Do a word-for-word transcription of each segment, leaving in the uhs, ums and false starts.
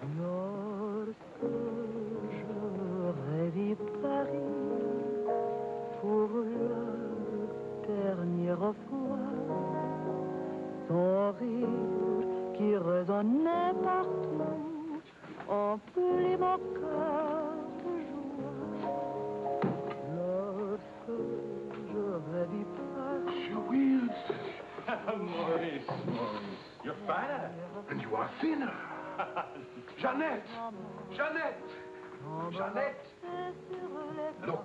Lorsque je rêvis Paris pour la dernière fois, son rire qui résonnait partout emplit mon cœur de joie. Lorsque je rêvis Paris. Jules! Maurice, Maurice, you're fatter. And you are thinner. Jeannette! Jeannette! Jeannette! Look.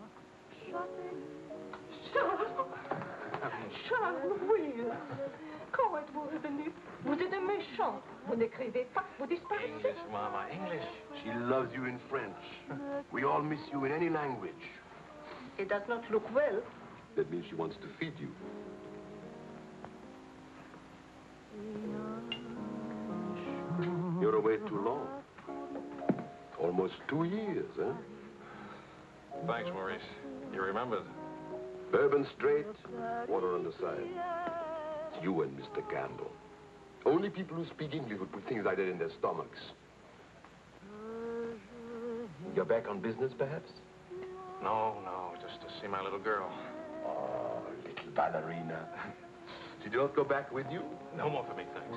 Charles! Charles, oui. Comment êtes-vous revenu? Vous êtes un méchant. Vous n'écrivez pas, vous disparaissez. English, Mama, English. She loves you in French. We all miss you in any language. It does not look well. That means she wants to feed you. You're away too long. Almost two years, huh? Thanks, Maurice. You remembered. Bourbon straight, water on the side. It's you and Mister Campbell. Only people who speak English would put things like that in their stomachs. You're back on business, perhaps? No, no, just to see my little girl. Oh, little ballerina. Did you not go back with you? No more for me, thanks.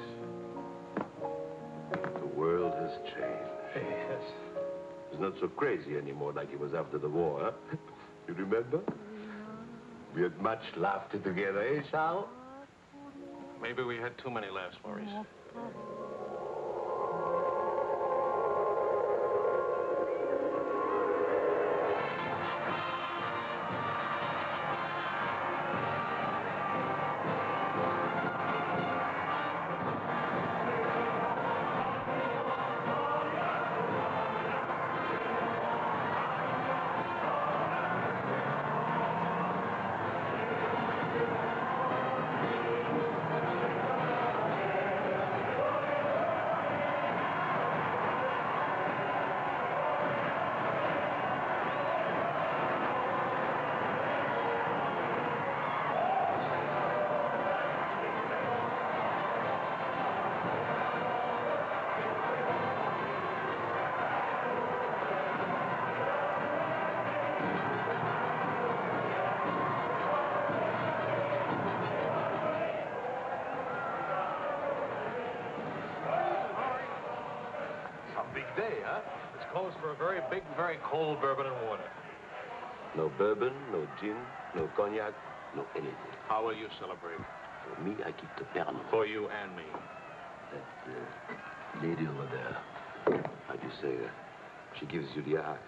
The world has changed. Yes. It's not so crazy anymore like it was after the war, huh? You remember? We had much laughter together, eh, Charles? Maybe we had too many laughs, Maurice. For a very big, very cold bourbon and water. No bourbon, no gin, no cognac, no anything. How will you celebrate? For me, I keep the Pernod. For you and me. That uh, lady over there, how do you say, uh, she gives you the eye.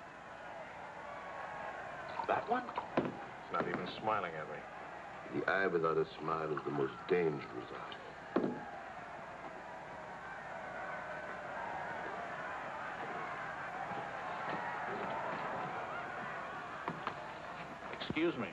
That one? She's not even smiling at me. The eye without a smile is the most dangerous eye. Excuse me.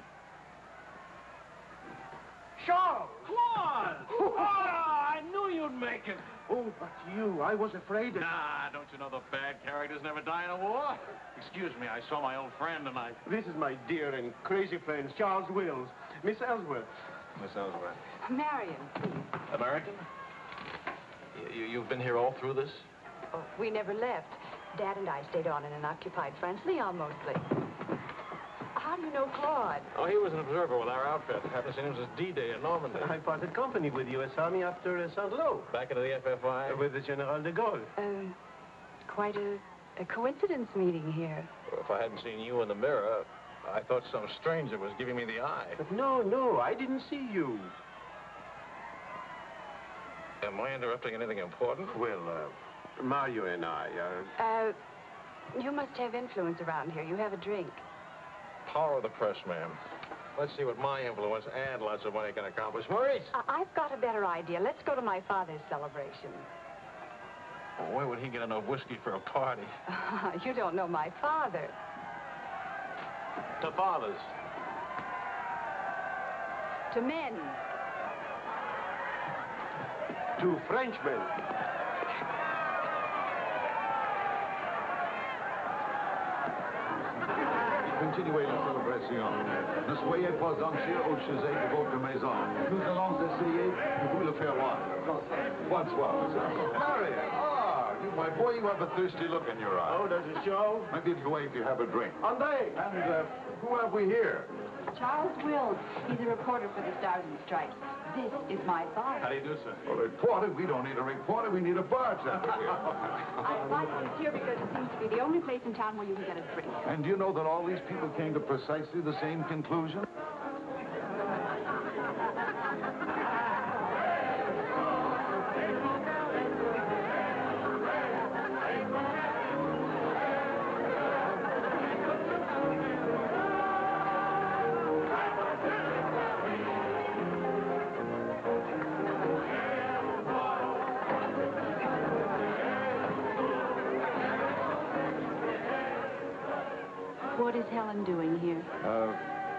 Charles! Claude! Oh, I knew you'd make it. Oh, but you, I was afraid that... Nah, don't you know the bad characters never die in a war? Excuse me, I saw my old friend and I... This is my dear and crazy friend, Charles Wills. Miss Ellsworth. Miss Ellsworth. Marion, please. American? You, you've been here all through this? Oh, we never left. Dad and I stayed on in an occupied France, Leon mostly. How do you know Claude? Oh, he was an observer with our outfit. Happened to see him since D-Day in Normandy. I parted company with U S Army after uh, Saint-Lô. Back into the F F I? Uh, with the General de Gaulle. Uh, quite a, a coincidence meeting here. Well, if I hadn't seen you in the mirror, I thought some stranger was giving me the eye. No, no, I didn't see you. Am I interrupting anything important? Well, uh, Mario and I are... Uh, you must have influence around here. You have a drink. Power of the press, ma'am. Let's see what my influence and lots of money can accomplish. Maurice! Uh, I've got a better idea. Let's go to my father's celebration. Well, where would he get enough whiskey for a party? You don't know my father. To fathers. To men. To Frenchmen. Continuez la célébration. Ne soyez pas anxieux au sujet de votre maison. Nous allons essayer de vous le faire voir. Bonsoir. Marion, ah, you My boy, you have a thirsty look in your eye. Oh, does it show? Maybe it'll go away if you have a drink. Andre! And uh, who have we here? Charles Wills. He's a reporter for the Stars and Stripes. This is my bar. How do you do, sir? A reporter? We don't need a reporter. We need a bartender here. I invited you here because it seems to be the only place in town where you can get a drink. And do you know that all these people came to precisely the same conclusion? What is Helen doing here? Uh,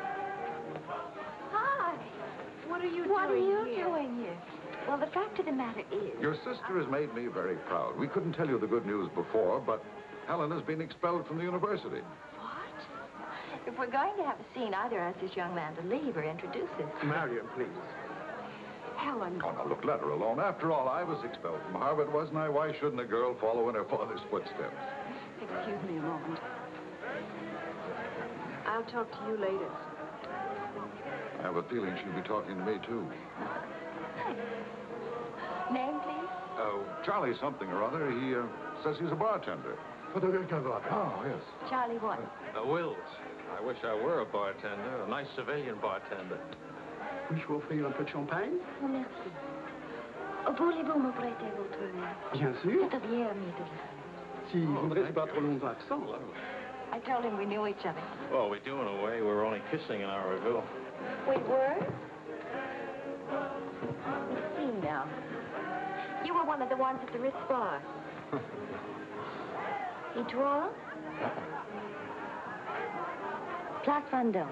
Hi. What are you What doing are you here? doing here? Well, the fact of the matter is... your sister has made me very proud. We couldn't tell you the good news before, but Helen has been expelled from the university. What? If we're going to have a scene, either ask this young man to leave or introduce us. Marion, please. Helen. Oh, now, look, let her alone. After all, I was expelled from Harvard, wasn't I? Why shouldn't a girl follow in her father's footsteps? Excuse me a moment. I'll talk to you later. I have a feeling she'll be talking to me, too. Name, please? Oh, Charlie something or other. He uh, says he's a bartender. Oh, yes. Charlie what? Uh, Wills. I wish I were a bartender, a nice civilian bartender. Puis-je vous offrir un peu de champagne? Oh, merci. Oh, voulez-vous me prêter votre verre? Bien sûr. C'est bien, immediately. Si vous ne restez pas trop longtemps absent. I told him we knew each other. Well, we do in a way. We were only kissing an hour ago. We were? Let's see now. You were one of the ones at the Ritz bar. Et toi? Place Vendôme.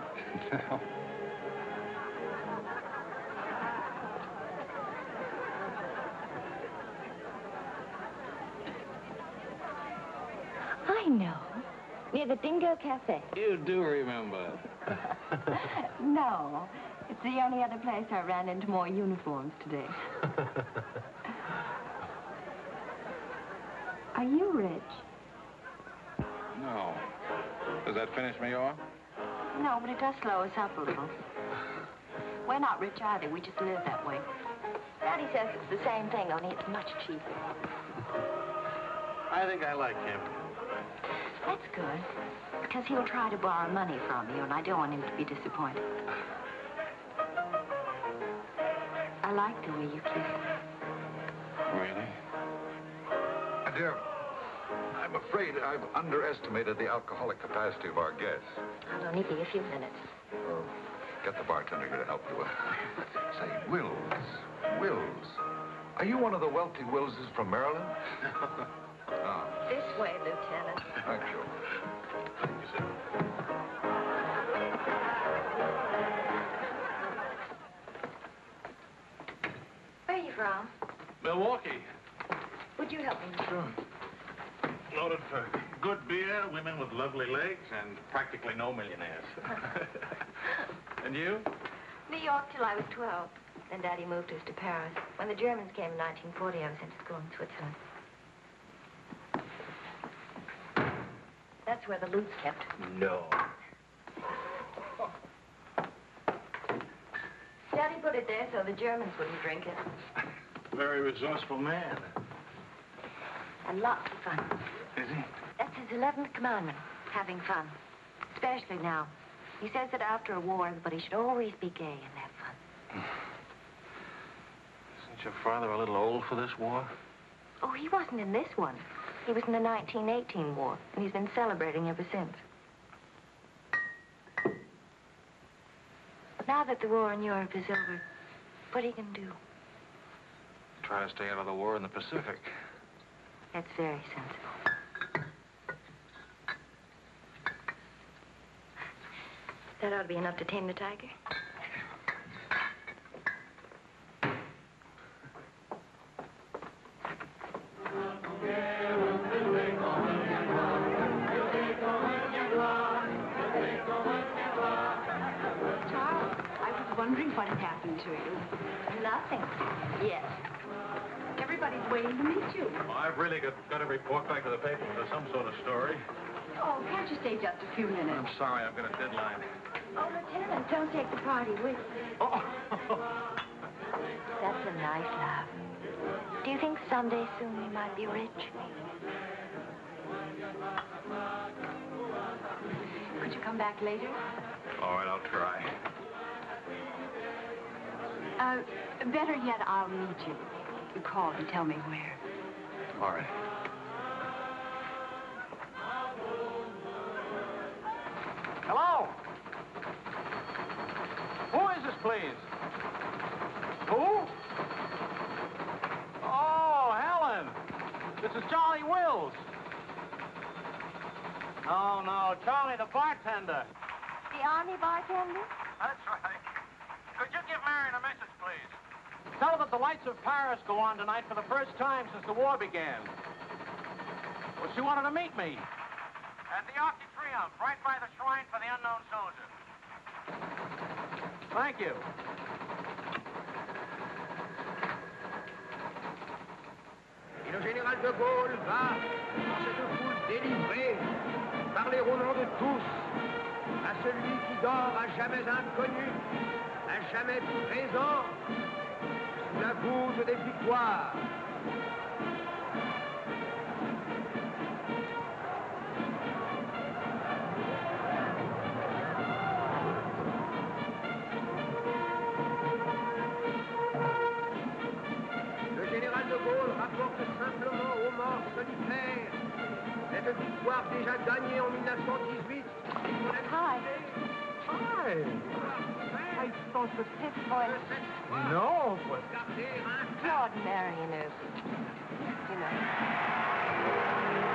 I know. Near the Dingo Cafe. You do remember. No. It's the only other place I ran into more uniforms today. Are you rich? No. Does that finish me off? No, but it does slow us up a little. We're not rich either. We just live that way. Daddy says it's the same thing, only it's much cheaper. I think I like him. That's good, because he'll try to borrow money from you, and I don't want him to be disappointed. I like the way you kiss. Really? My dear, I'm afraid I've underestimated the alcoholic capacity of our guests. I'll only be a few minutes. Uh, get the bartender here to help you. Say, Wills, Wills, are you one of the wealthy Willses from Maryland? Ah, This way, Lieutenant. thank you. Thank you, sir. Where are you from? Milwaukee. Would you help me? Sure. Noted for good beer, women with lovely legs, and practically no millionaires. And you? New York till I was twelve. Then Daddy moved us to Paris. When the Germans came in nineteen forty, I was sent to school in Switzerland. That's where the loot's kept. No. Daddy put it there so the Germans wouldn't drink it. Very resourceful man. And lots of fun. Is he? That's his eleventh commandment, having fun. Especially now. He says that after a war, everybody should always be gay and have fun. Isn't your father a little old for this war? Oh, he wasn't in this one. He was in the nineteen eighteen war, and he's been celebrating ever since. Now that the war in Europe is over, what are you going to do? Try to stay out of the war in the Pacific. That's very sensible. That ought to be enough to tame the tiger. Charles, I was wondering what had happened to you. Nothing. Yes. Everybody's waiting to meet you. Well, I've really got, got to report back to the paper for some sort of story. Oh, can't you stay just a few minutes? I'm sorry, I've got a deadline. Oh, Lieutenant, don't take the party with you. Oh. That's a nice laugh. Do you think someday soon we might be rich? Could you come back later? All right, I'll try. Uh, better yet, I'll meet you. You call and tell me where. All right. Hello? Who is this, please? Who? Oh, Helen. This is Charlie Wills. No, no, Charlie, the bartender. The Army bartender? That's right. Could you give Marion a message, please? Tell her that the lights of Paris go on tonight for the first time since the war began. Well, she wanted to meet me. At the Arc de Triomphe, right by the shrine for the unknown soldier. Thank you. Et le général de Gaulle va, dans cette foule délivrée, parler au nom de tous, à celui qui dort à jamais inconnu, à jamais présent, sous la voûte des victoires. Le général de Gaulle rapporte simplement aux morts solitaires cette victoire déjà gagnée en mille neuf cent dix-huit. Hi. Hi. I thought the pit voice. No, but... Claude Marion, uh, you know.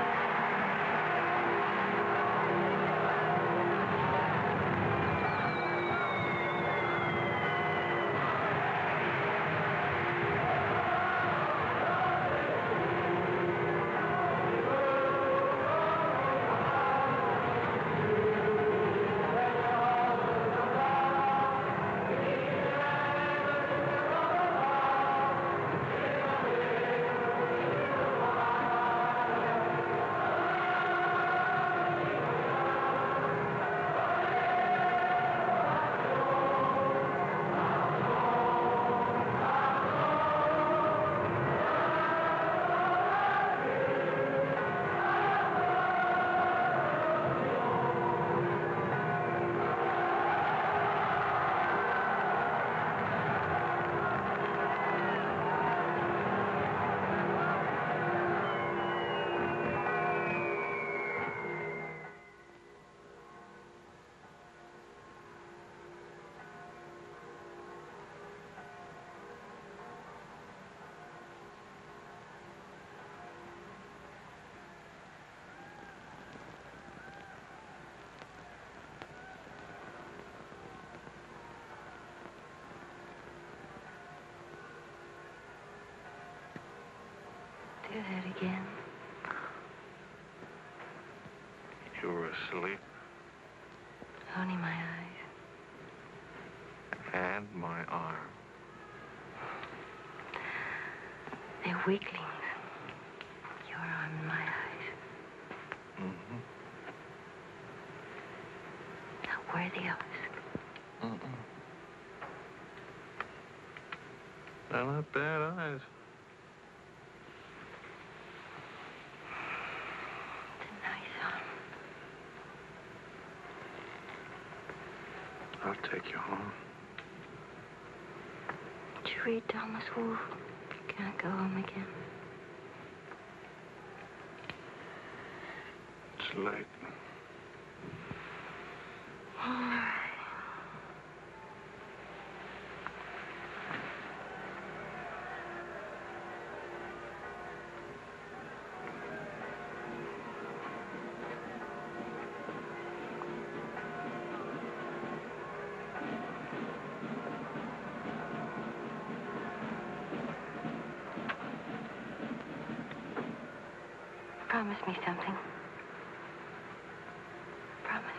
Do that again. You were asleep. Only my eyes. And my arm. They're weaklings. Your arm and my eyes. Mm-hmm. Not worthy of us. Mm-mm. They're not bad eyes. I'll take you home. Did you read Thomas Wolfe? Can't go home again. It's late. All right. Promise me something. Promise.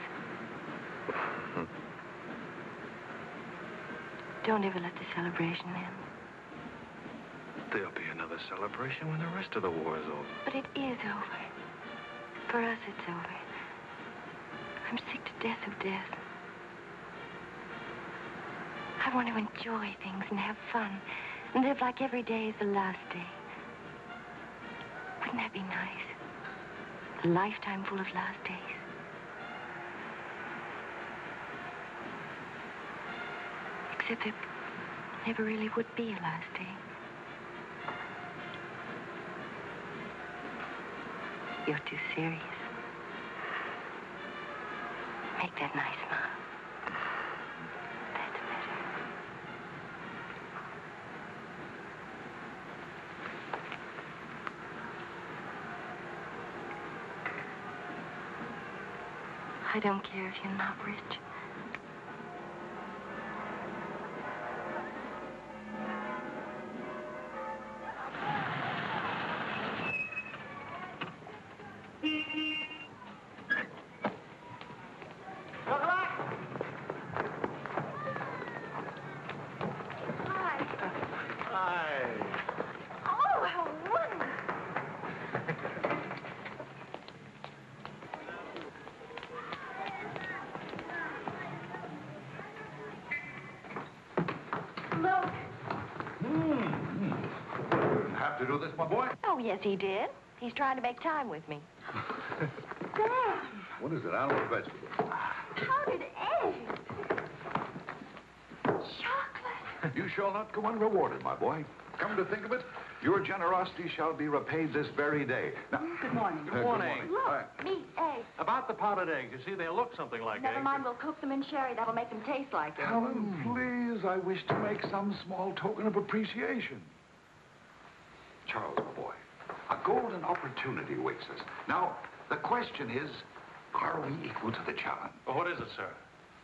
Don't ever let the celebration end. There'll be another celebration when the rest of the war is over. But it is over. For us, it's over. I'm sick to death of death. I want to enjoy things and have fun and live like every day is the last day. Wouldn't that be nice? A lifetime full of last days. Except there never really would be a last day. You're too serious. Make that nice smile. That's better. I don't care if you're not rich. To do this, my boy? Oh, yes, he did. He's trying to make time with me. Dad, What is it, animal or vegetable? how did eggs? Chocolate. You shall not go unrewarded, my boy. Come to think of it, your generosity shall be repaid this very day. Now, Good morning. uh, Good morning. Look, All right. meat, eggs. About the powdered eggs, you see, they look something like Never eggs. mind, we'll cook them in sherry. That'll make them taste like it. Helen, please, I wish to make some small token of appreciation. Charles, my boy, a golden opportunity awaits us. Now, the question is, are we equal to the challenge? Well, what is it, sir?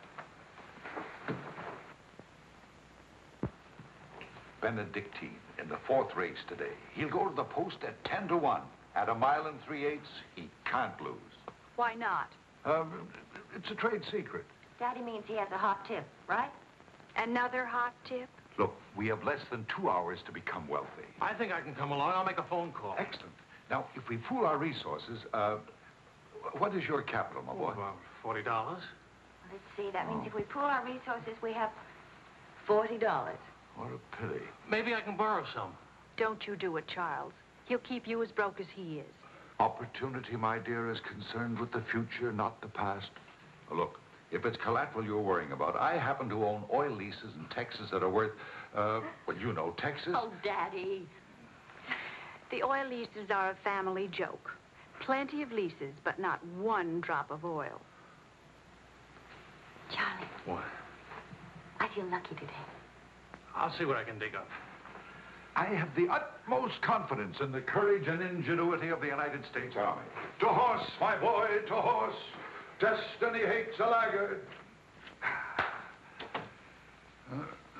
Benedictine in the fourth race today. He'll go to the post at ten to one. At a mile and three-eighths, he can't lose. Why not? Um, it's a trade secret. Daddy means he has a hot tip, right? Another hot tip? Look, we have less than two hours to become wealthy. I think I can come along. I'll make a phone call. Excellent. Now, if we pool our resources, uh, what is your capital, my Oh, boy? about forty dollars. Let's see. That means if we pool our resources, we have forty dollars. What a pity. Maybe I can borrow some. Don't you do it, Charles. He'll keep you as broke as he is. Opportunity, my dear, is concerned with the future, not the past. Look, if it's collateral you're worrying about, I happen to own oil leases in Texas that are worth, uh, well, you know, Texas. Oh, Daddy. The oil leases are a family joke. Plenty of leases, but not one drop of oil. Charlie, What? I feel lucky today. I'll see what I can dig up. I have the utmost confidence in the courage and ingenuity of the United States Army. To horse, my boy, to horse. Destiny hates a laggard. Uh,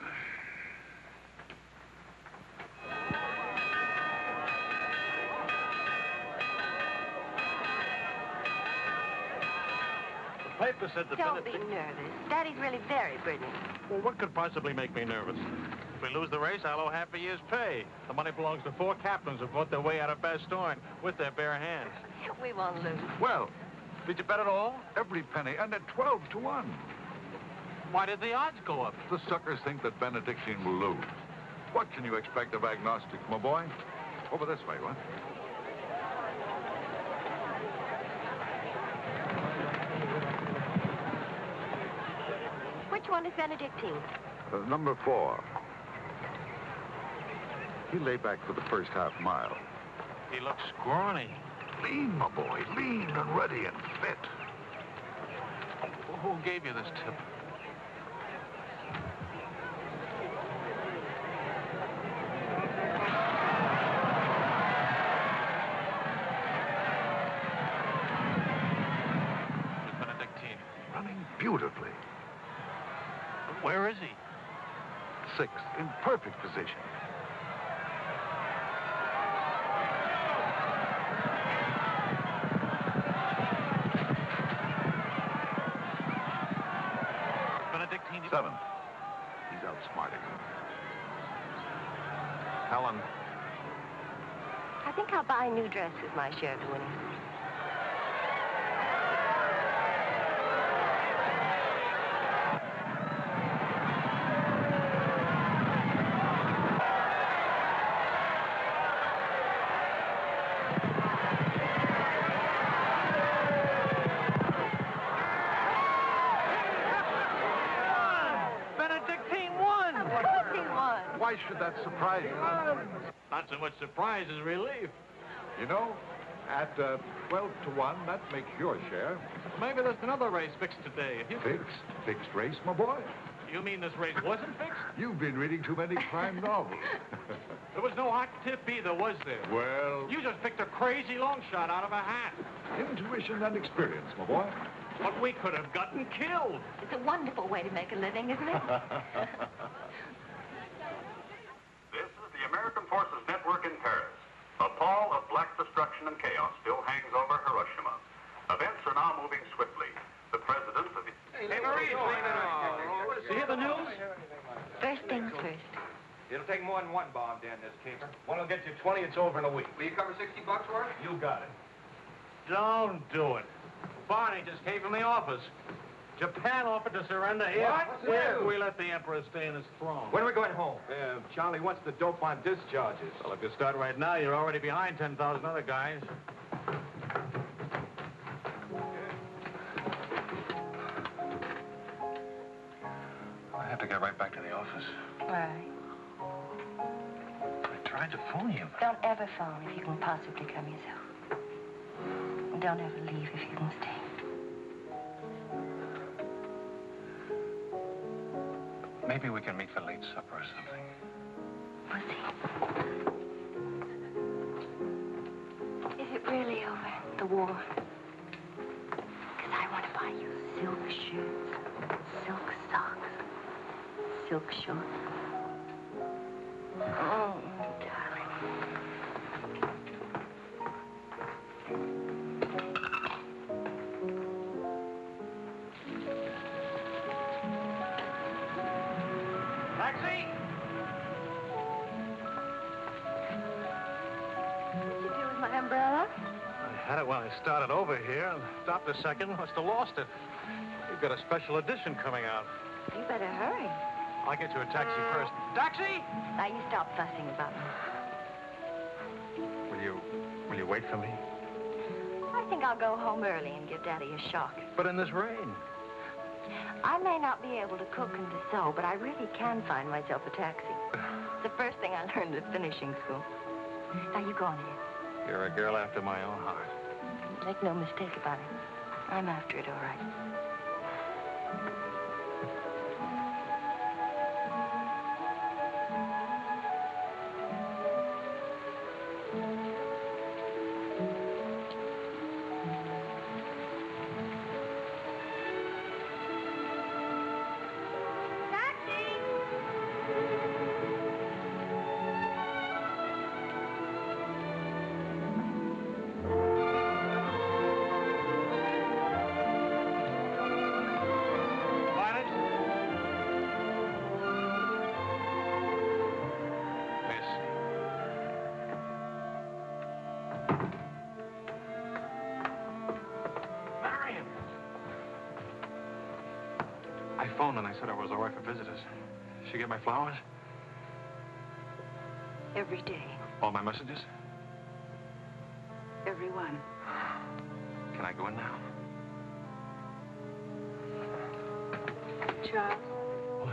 The paper said the Don't be Benedict- nervous. Daddy's really very brilliant. Well, what could possibly make me nervous? If we lose the race, I'll owe half a year's pay. The money belongs to four captains who fought their way out of Bastogne with their bare hands. We won't lose. well, Did you bet it all? every penny, and at twelve to one. Why did the odds go up? The suckers think that Benedictine will lose. What can you expect of agnostics, my boy? Over this way, what? Which one is Benedictine? Uh, number four. He lay back for the first half mile. He looks scrawny. Lean, my boy, lean and ready and fit. Who gave you this tip? Miss Benedictine. Running beautifully. Where is he? Sixth, in perfect position. Benedictine. Seventh. He's outsmarting him. Helen, I think I'll buy a new dress with my share of the winnings. Why should that surprise you? Not so much surprise as relief. You know, at uh, twelve to one, that makes your share. Maybe there's another race fixed today. You... Fixed? Fixed race, my boy? You mean this race wasn't fixed? You've been reading too many crime novels. There was no hot tip either, was there? Well... You just picked a crazy long shot out of a hat. Intuition and experience, my boy. But we could have gotten killed. It's a wonderful way to make a living, isn't it? This is the American Forces Network in Paris. A pall of black destruction and chaos still hangs over Hiroshima. Events are now moving swiftly. The president of the... Hey, Marie, leave it all. You hear the news? First things first. It'll take more than one bomb down this caper. One will get you twenty, it's over in a week. Will you cover sixty bucks for it? You got it. Don't do it. Barney just came from the office. Japan offered to surrender here. What? What's If new? we let the emperor stay in his throne. When are we going home? Uh, Charlie wants the dope on discharges. Well, if you start right now, you're already behind ten thousand other guys. I have to get right back to the office. Why? I tried to phone you. Don't ever phone if you can possibly come yourself. And don't ever leave if you can stay. Maybe we can meet for late supper or something. Pussy. Is it really over, the war? Because I want to buy you silk shirts, silk socks, silk shorts. Oh, darling. Taxi! What'd you do with my umbrella? I had it when I started over here. Stopped a second. Must have lost it. We've got a special edition coming out. You better hurry. I'll get you a taxi first. Taxi! Now, you stop fussing about me. Will you... will you wait for me? I think I'll go home early and give Daddy a shock. But in this rain. I may not be able to cook and to sew, but I really can find myself a taxi. It's the first thing I learned at finishing school. Now, you go on ahead. You're a girl after my own heart. Make no mistake about it. I'm after it, all right. I phoned and I said I was all right for visitors. She get my flowers? Every day. All my messages? Every one. Can I go in now? Charles? What?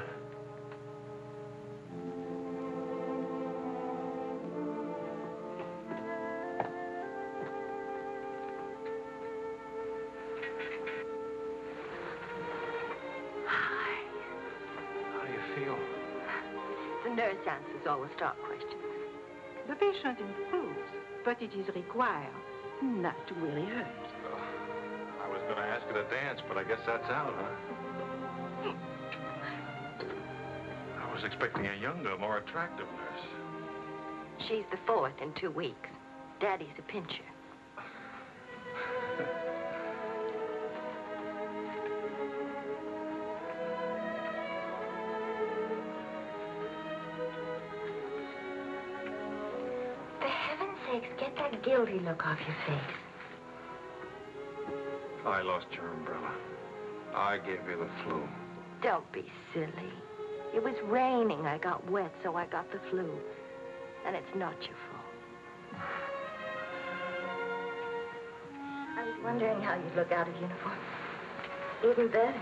How do you feel? The nurse answers all the stock questions. The patient improves, but it is required not to really hurt. I was going to ask her to dance, but I guess that's out, huh? I was expecting a younger, more attractive nurse. She's the fourth in two weeks. Daddy's a pincher. For heaven's sakes, get that guilty look off your face? I lost your umbrella. I gave you the flu. Don't be silly. It was raining. I got wet, so I got the flu. And it's not your fault. I was wondering how you'd look out of uniform. Even better.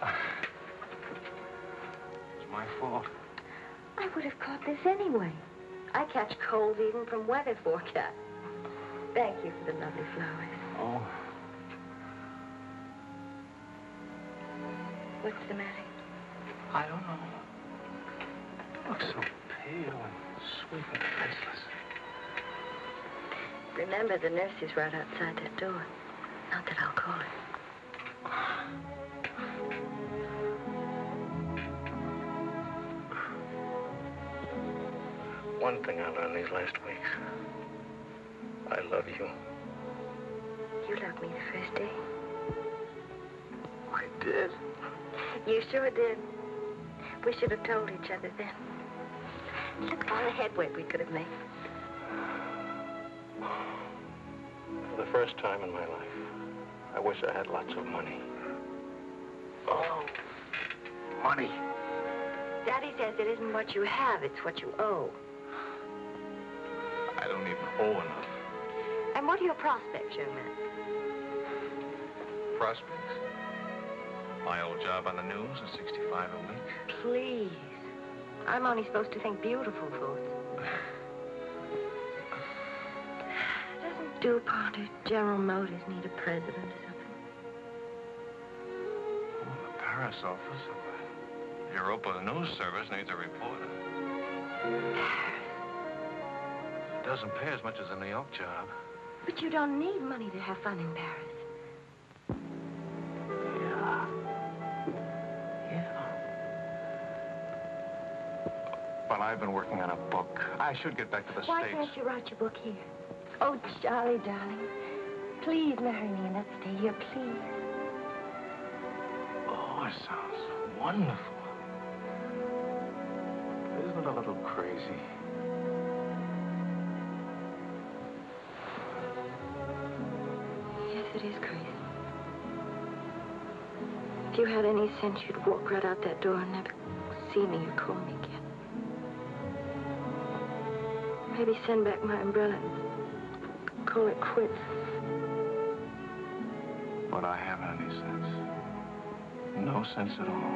It's my fault. I would have caught this anyway. I catch colds even from weather forecasts. Thank you for the lovely flowers. Oh. What's the matter? I don't know. You look so pale and sweet and faceless. Remember, the nurse is right outside that door. Not that I'll call her. One thing I learned these last weeks. I love you. You loved me the first day. I did. You sure did. We should have told each other then. Look at all the headway we could have made. For the first time in my life, I wish I had lots of money. Oh, money. Daddy says it isn't what you have, it's what you owe. I don't even owe enough. And what are your prospects, young man? Prospects? My old job on the news is sixty-five a week. Please. I'm only supposed to think beautiful thoughts. Doesn't DuPont or General Motors need a president or something? Oh, the Paris office of the Europa News Service needs a reporter. It doesn't pay as much as a New York job. But you don't need money to have fun in Paris. Yeah. Yeah. Well, I've been working on a book. I should get back to the Why States. can't you write your book here? Oh, Charlie, darling. Please marry me and let's stay here, please. Oh, it sounds wonderful. Isn't it a little crazy? Yes, it is crazy. If you had any sense, you'd walk right out that door and never see me or call me again. Maybe send back my umbrella and call it quits. But I haven't any sense. No sense at all.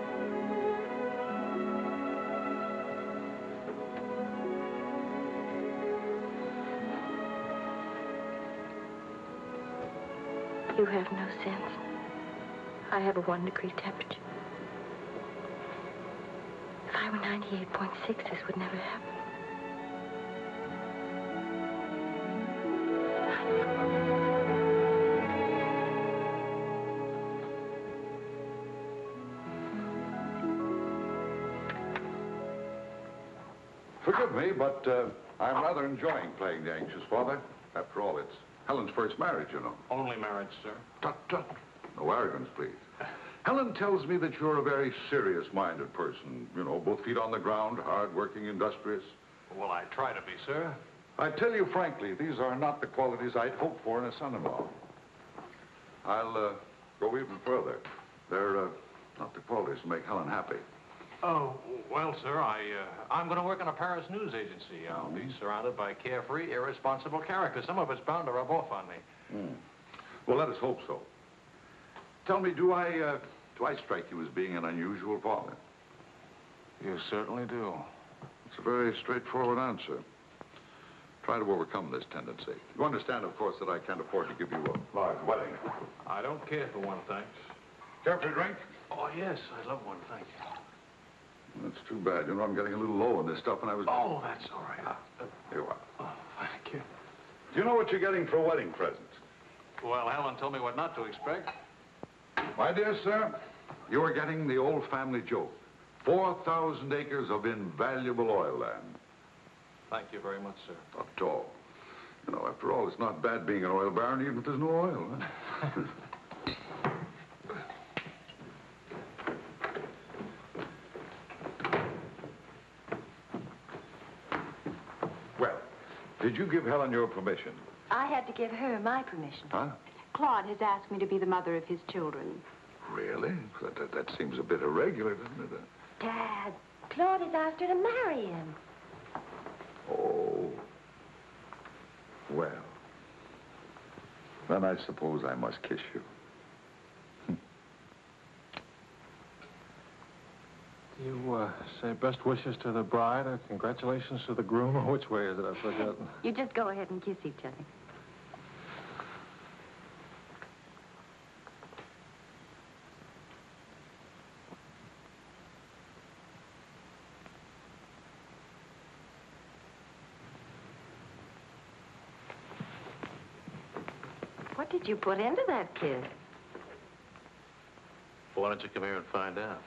You have no sense. I have a one degree temperature. If I were ninety-eight point six, this would never happen. Forgive me, but uh, I'm rather enjoying playing the anxious father. After all, it's Helen's first marriage, you know. Only marriage, sir. Tut, tut. No arrogance, please. Helen tells me that you're a very serious-minded person. You know, both feet on the ground, hard-working, industrious. Well, I try to be, sir. I tell you frankly, these are not the qualities I'd hope for in a son-in-law. I'll uh, go even further. They're uh, not the qualities that make Helen happy. Oh, well, sir, I, uh, I'm going to work in a Paris news agency. I'll be surrounded by carefree, irresponsible characters. Some of it's bound to rub off on me. Mm. Well, let us hope so. Tell me, do I, uh, do I strike you as being an unusual father? You certainly do. It's a very straightforward answer. Try to overcome this tendency. You understand, of course, that I can't afford to give you a large wedding. I don't care for one, thanks. Care for a drink? Oh, yes, I'd love one, thank you. That's too bad. You know, I'm getting a little low on this stuff, and I was... Oh, that's all right. Ah, here you are. Oh, thank you. Do you know what you're getting for a wedding present? Well, Helen told me what not to expect. My dear sir, you are getting the old family joke. four thousand acres of invaluable oil land. Thank you very much, sir. Not at all. You know, after all, it's not bad being an oil baron, even if there's no oil. Huh? Well, did Did you give Helen your permission? I had to give her my permission. Huh? Claude has asked me to be the mother of his children. Really? That, that, that seems a bit irregular, doesn't it? Dad, Claude has asked her to marry him. Oh. Well. Then I suppose I must kiss you. You uh, say best wishes to the bride or congratulations to the groom, or which way is it? I've forgotten. You just go ahead and kiss each other. What did you put into that kiss? Well, why don't you come here and find out?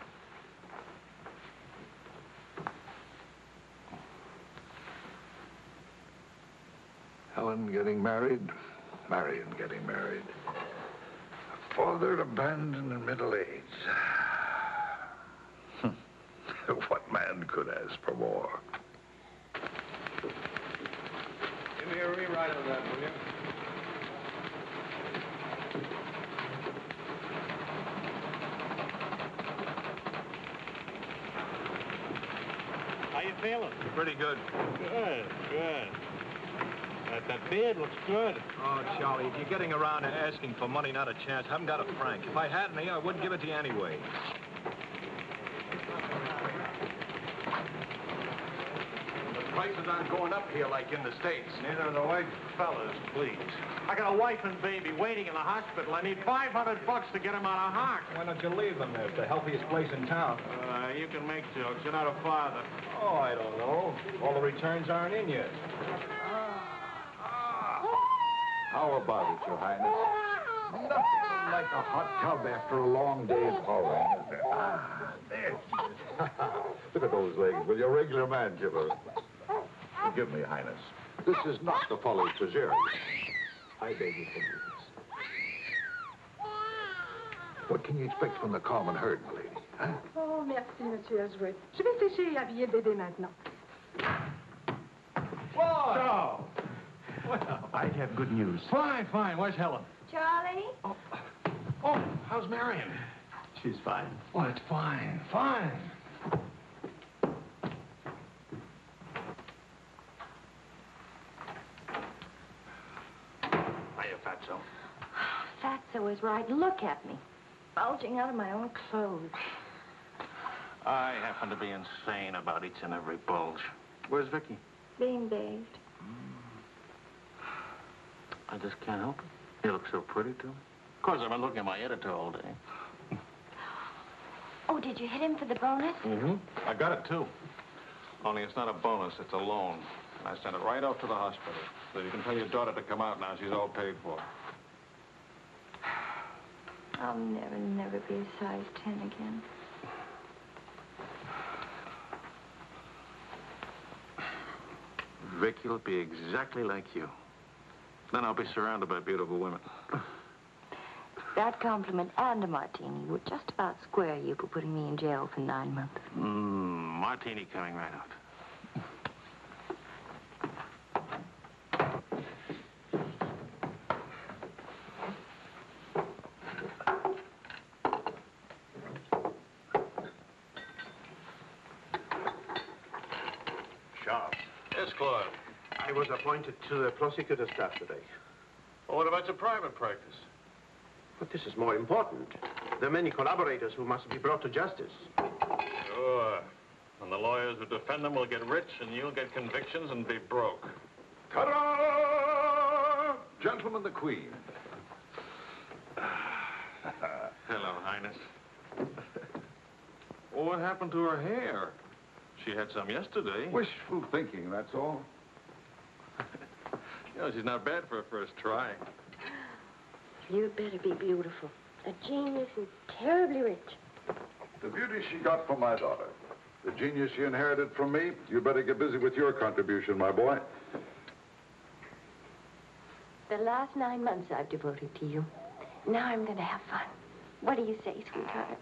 Helen getting married, Marion getting married. A father abandoned in middle age. What man could ask for more? Give me a rewrite of that, will you? How you feeling? Pretty good. Good, good. That, that beard looks good. Oh, Charlie, if you're getting around to asking for money, not a chance. Haven't got a franc. If I had any, I wouldn't give it to you anyway. The prices aren't going up here like in the States. Neither are the white fellas, please. I got a wife and baby waiting in the hospital. I need five hundred bucks to get them out of hock. Why don't you leave them there? It's the healthiest place in town. Uh, you can make jokes. You're not a father. Oh, I don't know. All the returns aren't in yet. How about it, Your Highness? Nothing like a hot tub after a long day of hauling, is there? Ah, there. Look at those legs. Will you, a regular man, Gibber? Forgive me, Highness. This is not the Folly Treasury. I beg your forgiveness. What can you expect from the common herd, my lady? Huh? Oh, merci, Monsieur Azouet. Je vais sécher et habiller le bébé maintenant. Whoa! Well, I have good news. Fine, fine. Where's Helen? Charlie? Oh, oh, how's Marion? She's fine. Oh, it's fine, fine. Hiya, Fatso. Fatso is right. Look at me. Bulging out of my own clothes. I happen to be insane about each and every bulge. Where's Vicky? Being bathed. I just can't help it. You look so pretty, too. Of course, I've been looking at my editor all day. Oh, did you hit him for the bonus? Mm-hmm. I got it, too. Only it's not a bonus, it's a loan. I sent it right out to the hospital. So you can tell your daughter to come out now. She's all paid for. I'll never, never be a size ten again. Vicky will be exactly like you. Then I'll be surrounded by beautiful women. That compliment and a martini would just about square you for putting me in jail for nine months. Mmm, martini coming right out. Sharp. Yes, Claude. I was appointed to the prosecutor's staff today. Well, what about your private practice? But this is more important. There are many collaborators who must be brought to justice. Sure. And the lawyers who defend them will get rich, and you'll get convictions and be broke. Ta-da! Gentlemen, the Queen. Hello, Highness. Well, what happened to her hair? She had some yesterday. Wishful thinking, that's all. You know, she's not bad for a first try. You'd better be beautiful. A genius and terribly rich. The beauty she got from my daughter. The genius she inherited from me. You better get busy with your contribution, my boy. The last nine months I've devoted to you. Now I'm going to have fun. What do you say, sweetheart?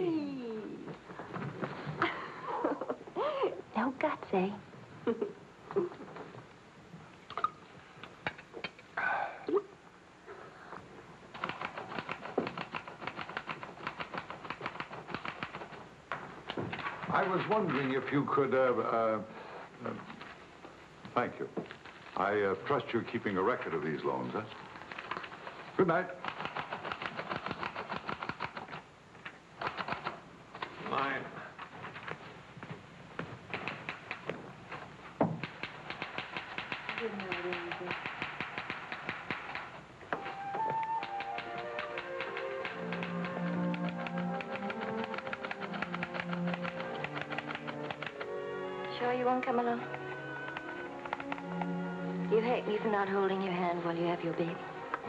Whee! No guts, eh? I was wondering if you could, uh, uh, uh, thank you. I uh, trust you're keeping a record of these loans, huh? Good night. Mine. Good night, Angel. Sure you won't come along? You hate me for not holding your hand while you have your baby.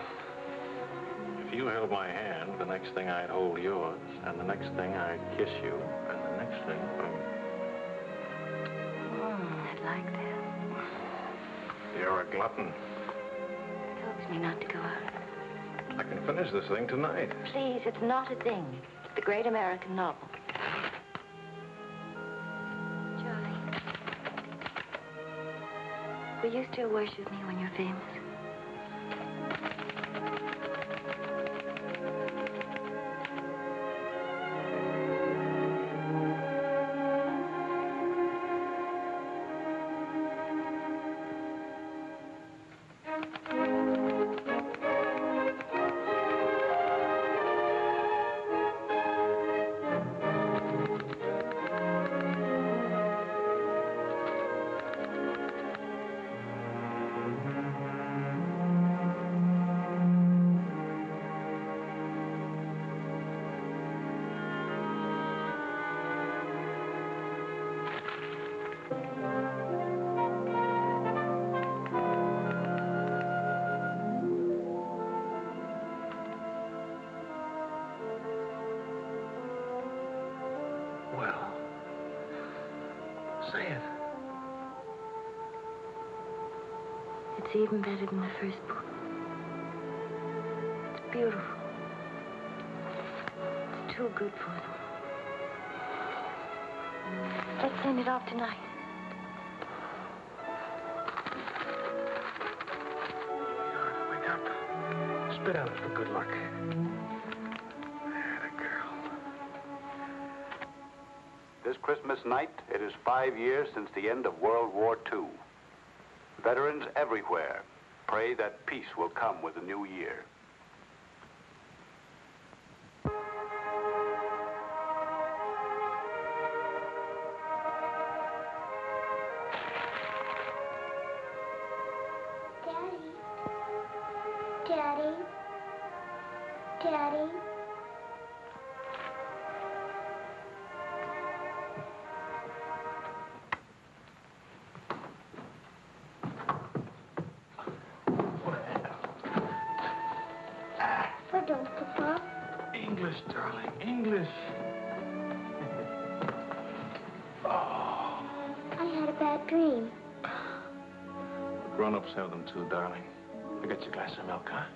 If you held my hand, the next thing I'd hold yours, and the next thing I'd kiss you, and the next thing, um... Oh, I'd like that. You're a glutton. Coax me not to go out. I can finish this thing tonight. Please, it's not a thing. It's the great American novel. Charlie, will you still worship me when you're famous? Well, say it. It's even better than the first book. It's beautiful. It's too good for them. Let's send it off tonight. Wake up. Spit out for good luck. This Christmas night, it is five years since the end of World War Two. Veterans everywhere pray that peace will come with the new year. Daddy. Daddy. Daddy. Pardon, Papa. English, darling, English. Oh. I had a bad dream. Grown-ups have them too, darling. I get you a glass of milk, huh?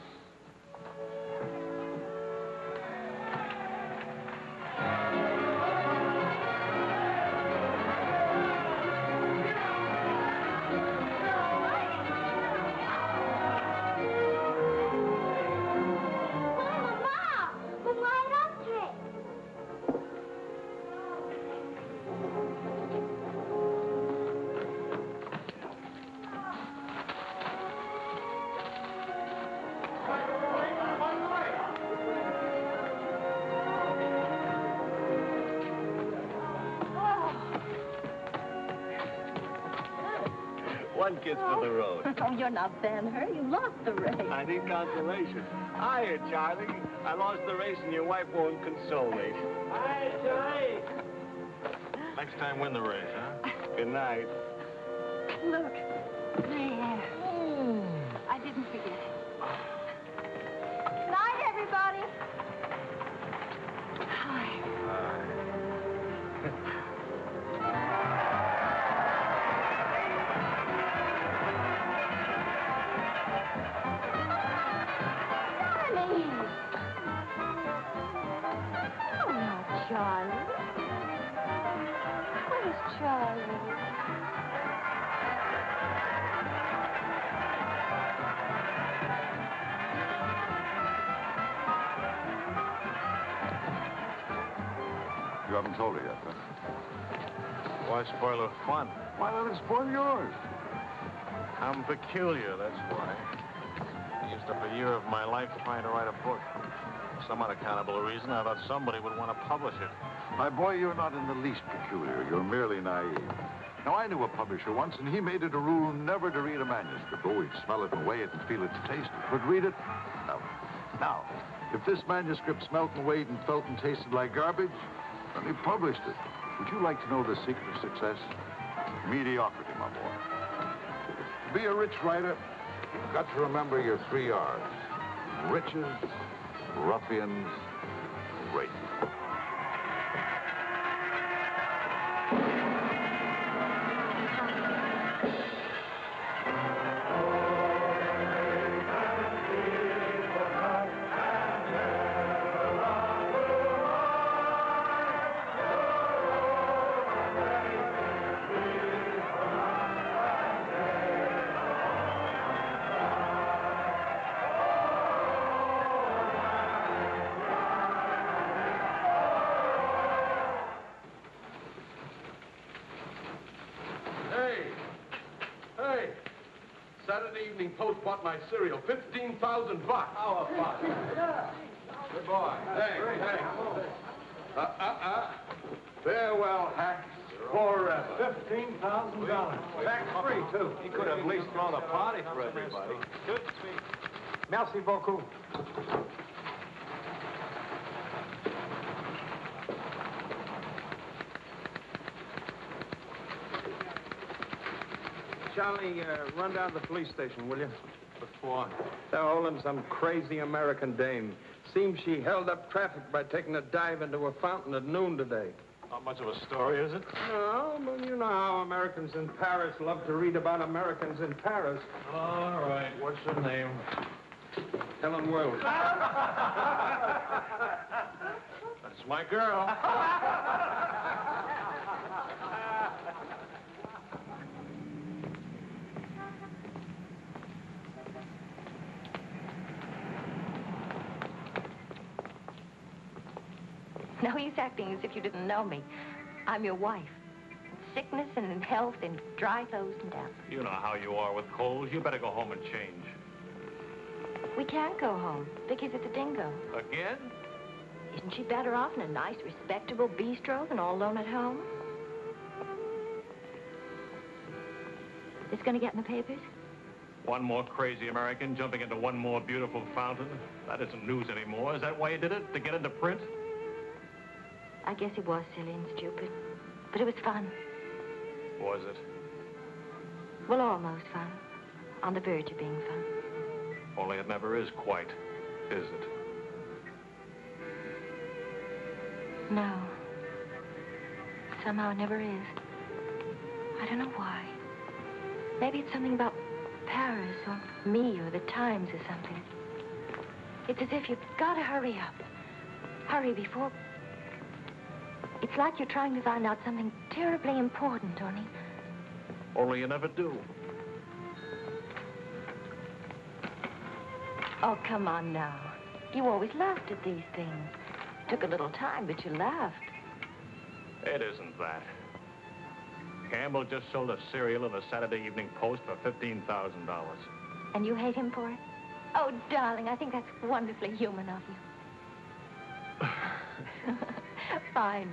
One kiss for the road. Oh, you're not Ben-Hur. You lost the race. I need consolation. Hiya, Charlie. I lost the race and your wife won't console me. Hi, Charlie. Next time, win the race, huh? Good night. Look. There. I didn't forget. Night, everybody. Charlie. Where's Charlie? You haven't sold it yet, huh? Why spoil the fun? Why let it spoil yours? I'm peculiar, that's why. I used up a year of my life trying to write a book. For some unaccountable reason, I thought somebody would want to publish it. My boy, you're not in the least peculiar. You're merely naive. Now, I knew a publisher once, and he made it a rule never to read a manuscript. Oh, he'd smell it and weigh it and feel its taste. But read it? No. Now, if this manuscript smelt and weighed and felt and tasted like garbage, then he published it. Would you like to know the secret of success? Mediocrity, my boy. To be a rich writer, you've got to remember your three R's. Riches, ruffians, rape. Saturday Evening Post bought my cereal. fifteen thousand bucks. How about it? Yeah. Good boy. Hey, hey. Uh, uh, uh. Farewell, hacks. Forever. fifteen thousand dollars. Tax-free, too. He could have at least thrown a party for everybody. Good speech. Merci beaucoup. Charlie, uh, run down to the police station, will you? What? They're holding some crazy American dame. Seems she held up traffic by taking a dive into a fountain at noon today. Not much of a story, is it? No, but you know how Americans in Paris love to read about Americans in Paris. All right. What's her name? Helen Wells. That's my girl. No use acting as if you didn't know me. I'm your wife. In sickness and in health, in dry clothes and damp. You know how you are with colds. You better go home and change. We can't go home. Vicky's at the Dingo. Again? Isn't she better off in a nice, respectable bistro than all alone at home? This gonna get in the papers? One more crazy American jumping into one more beautiful fountain. That isn't news anymore. Is that why you did it? To get into print? I guess it was silly and stupid, but it was fun. Was it? Well, almost fun. On the verge of being fun. Only it never is quite, is it? No. Somehow it never is. I don't know why. Maybe it's something about Paris or me or the Times or something. It's as if you've got to hurry up. Hurry before... It's like you're trying to find out something terribly important, Tony. Only you never do. Oh, come on now. You always laughed at these things. Took a little time, but you laughed. It isn't that. Campbell just sold a cereal in the Saturday Evening Post for fifteen thousand dollars. And you hate him for it? Oh, darling, I think that's wonderfully human of you. Finally.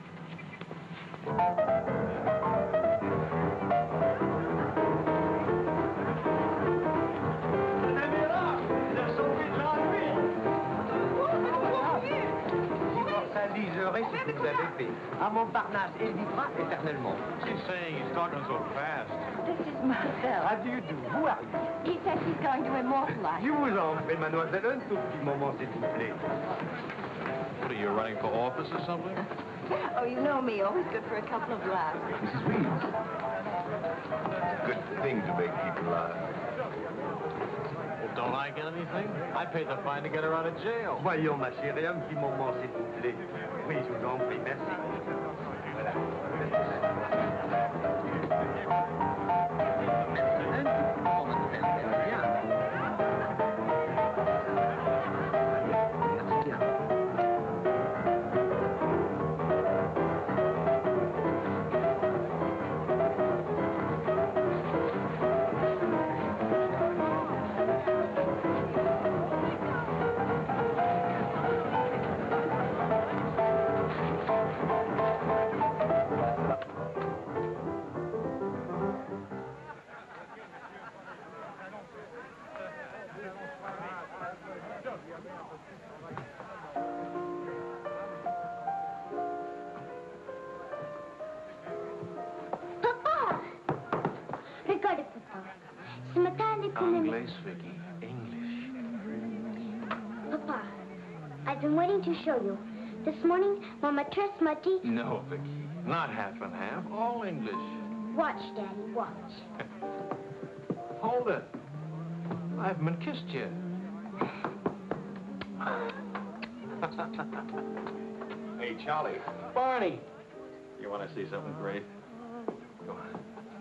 Immortaliserai ce que vous avez fait. À Montparnasse, il vivra éternellement. She's saying he's talking so fast. This is Marcel. How do you do? Who are you? He says he's going to immortalize. Je vous en prie, mademoiselle, un tout petit moment, s'il vous plaît. What are you, running for office or something? Oh, you know me, always good for a couple of laughs. Missus Reeves. Good thing to make people laugh. Well, don't I get anything? I paid the fine to get her out of jail. Voyons, ma chérie, un petit moment, s'il vous plaît. Oui, je vous en prie, merci. Voilà. Un tout petit moment, mademoiselle. Bien. Merci bien. Papa! Regardez, Papa. Ce matin, les English, Vicky. English. Papa, I've been waiting to show you. This morning, Mama trust Muddy. No, Vicky. Not half and half. All English. Watch, Daddy, watch. Hold it. I haven't been kissed yet. Hey, Charlie. Barney. You want to see something great? Go on.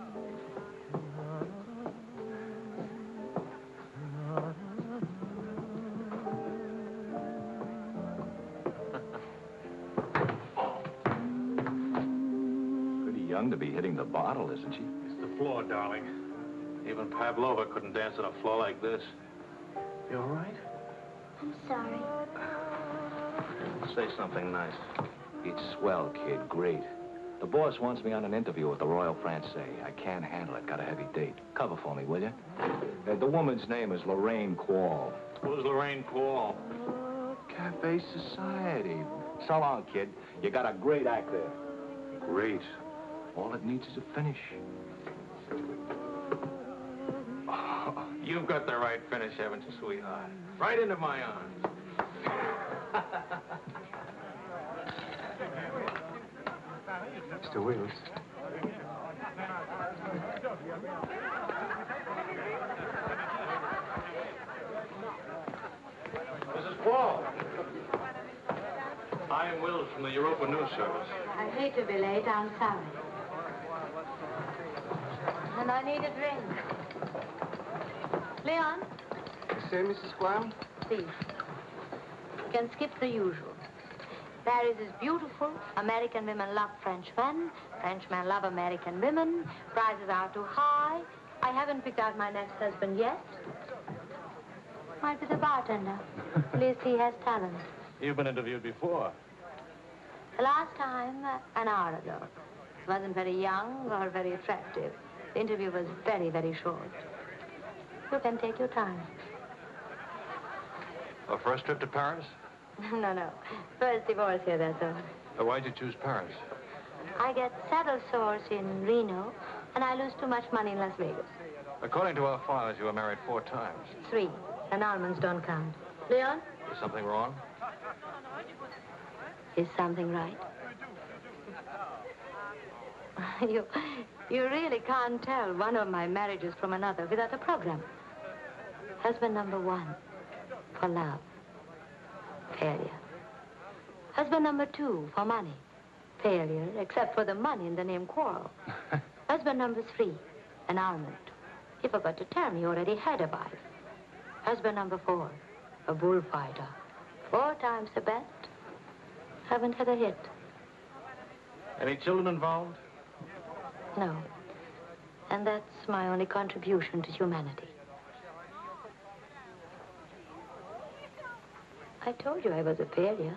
Pretty young to be hitting the bottle, isn't she? It's the floor, darling. Even Pavlova couldn't dance on a floor like this. You all right? I'm sorry. Say something nice. It's swell, kid. Great. The boss wants me on an interview with the Royal Francais. I can't handle it. Got a heavy date. Cover for me, will you? Uh, the woman's name is Lorraine Quall. Who's Lorraine Quall? Cafe Society. So long, kid. You got a great act there. Great. All it needs is a finish. Oh, you've got the right finish, haven't you, sweetheart? Right into my arms. Mister Wills. Missus Quall. I am Wills from the Europa News Service. I hate to be late. I'm sorry. And I need a drink. Leon? Say, Missus Quall? Please. You can skip the usual. Paris is beautiful. American women love French men. Frenchmen love American women. Prices are too high. I haven't picked out my next husband yet. Might be the bartender. At least he has talent. You've been interviewed before. The last time, uh, an hour ago. He wasn't very young or very attractive. The interview was very, very short. You can take your time. A first trip to Paris? No, no. First divorce here, that's all. Uh, why'd you choose Paris? I get saddle sores in Reno, and I lose too much money in Las Vegas. According to our files, you were married four times. Three. Annulments don't count. Leon? Is something wrong? Is something right? you, you really can't tell one of my marriages from another without a program. Husband number one, for love. Failure. Husband number two, for money. Failure, except for the money in the name Quarrel. Husband number three, annulment. He forgot to tell me he already had a wife. Husband number four, a bullfighter. Four times the bet. Haven't had a hit. Any children involved? No. And that's my only contribution to humanity. I told you I was a failure.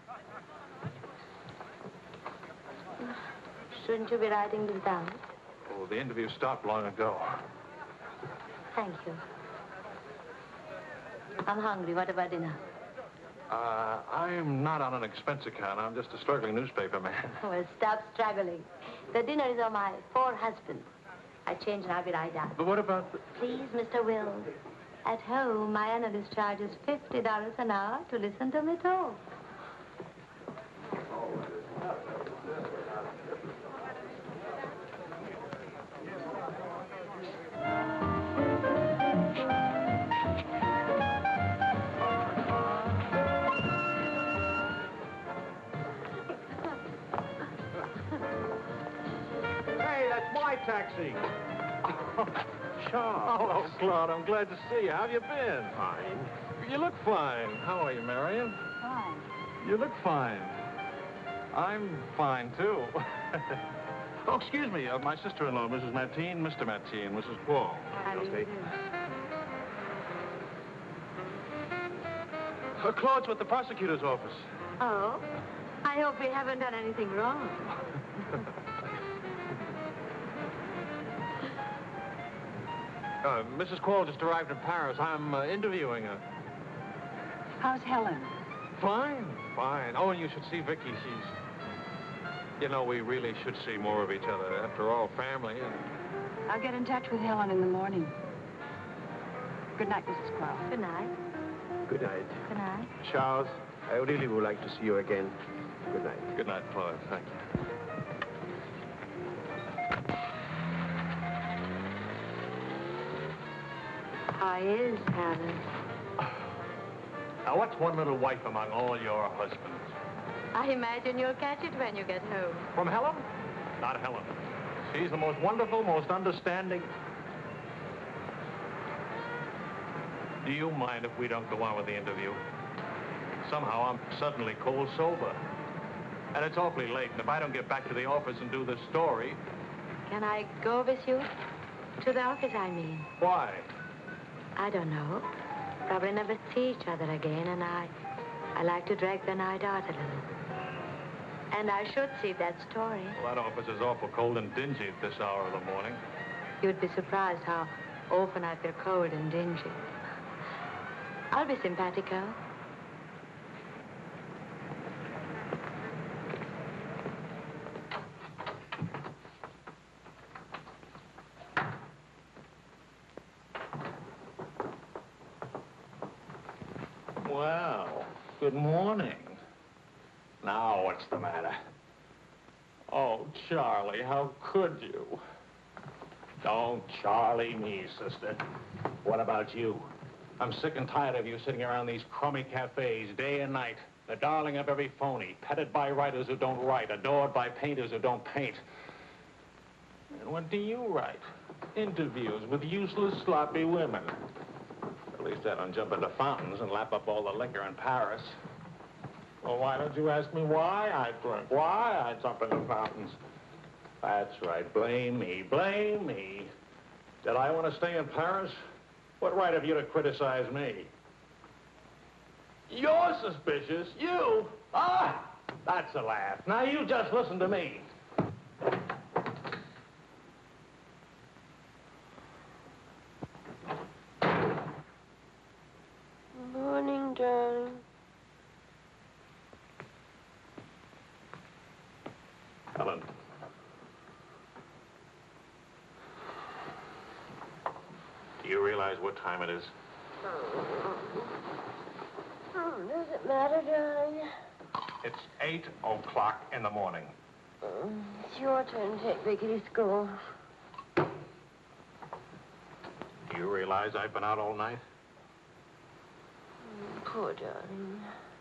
Shouldn't you be writing this down? Oh, the interview stopped long ago. Thank you. I'm hungry. What about dinner? Uh, I'm not on an expense account. I'm just a struggling newspaper man. Well, stop struggling. The dinner is on my four husbands. I change and I'll be right down. But what about the... Please, Mister Wills. At home, my analyst charges fifty dollars an hour to listen to me talk. Hey, that's my taxi. Charles. Hello, Claude. I'm glad to see you. How have you been? Fine. You look fine. How are you, Marion? Fine. You look fine. I'm fine, too. Oh, excuse me. Uh, my sister-in-law, Missus Mateen, Mister Mateen, Missus Quall. How do you do? Uh, Claude's with the prosecutor's office. Oh? I hope we haven't done anything wrong. Uh, Missus Quall just arrived in Paris. I'm uh, interviewing her. How's Helen? Fine, fine. Oh, and you should see Vicky. She's... You know, we really should see more of each other. After all, family and... I'll get in touch with Helen in the morning. Good night, Missus Quall. Good night. Good night. Good night. Charles, I really would like to see you again. Good night. Good night, Claude. Thank you. How is Helen? Now, what's one little wife among all your husbands? I imagine you'll catch it when you get home. From Helen? Not Helen. She's the most wonderful, most understanding. Do you mind if we don't go on with the interview? Somehow I'm suddenly cold sober. And it's awfully late, and if I don't get back to the office and do this story... Can I go with you? To the office, I mean. Why? I don't know. Probably never see each other again, and I... I like to drag the night out a little. And I should see that story. Well, that office is awful cold and dingy at this hour of the morning. You'd be surprised how often I feel cold and dingy. I'll be simpatico. Well, good morning. Now, what's the matter? Oh, Charlie, how could you? Don't Charlie me, sister. What about you? I'm sick and tired of you sitting around these crummy cafes day and night, the darling of every phony, petted by writers who don't write, adored by painters who don't paint. And what do you write? Interviews with useless, sloppy women. At least I don't jump into fountains and lap up all the liquor in Paris. Well, why don't you ask me why I drink? Why I jump into fountains? That's right. Blame me. Blame me. Did I want to stay in Paris? What right have you to criticize me? You're suspicious. You? Ah! That's a laugh. Now, you just listen to me. Morning, darling. Helen. Do you realize what time it is? Oh, does it matter, darling? It's eight o'clock in the morning. It's your turn to take Vicky to school. Do you realize I've been out all night? Poor darling.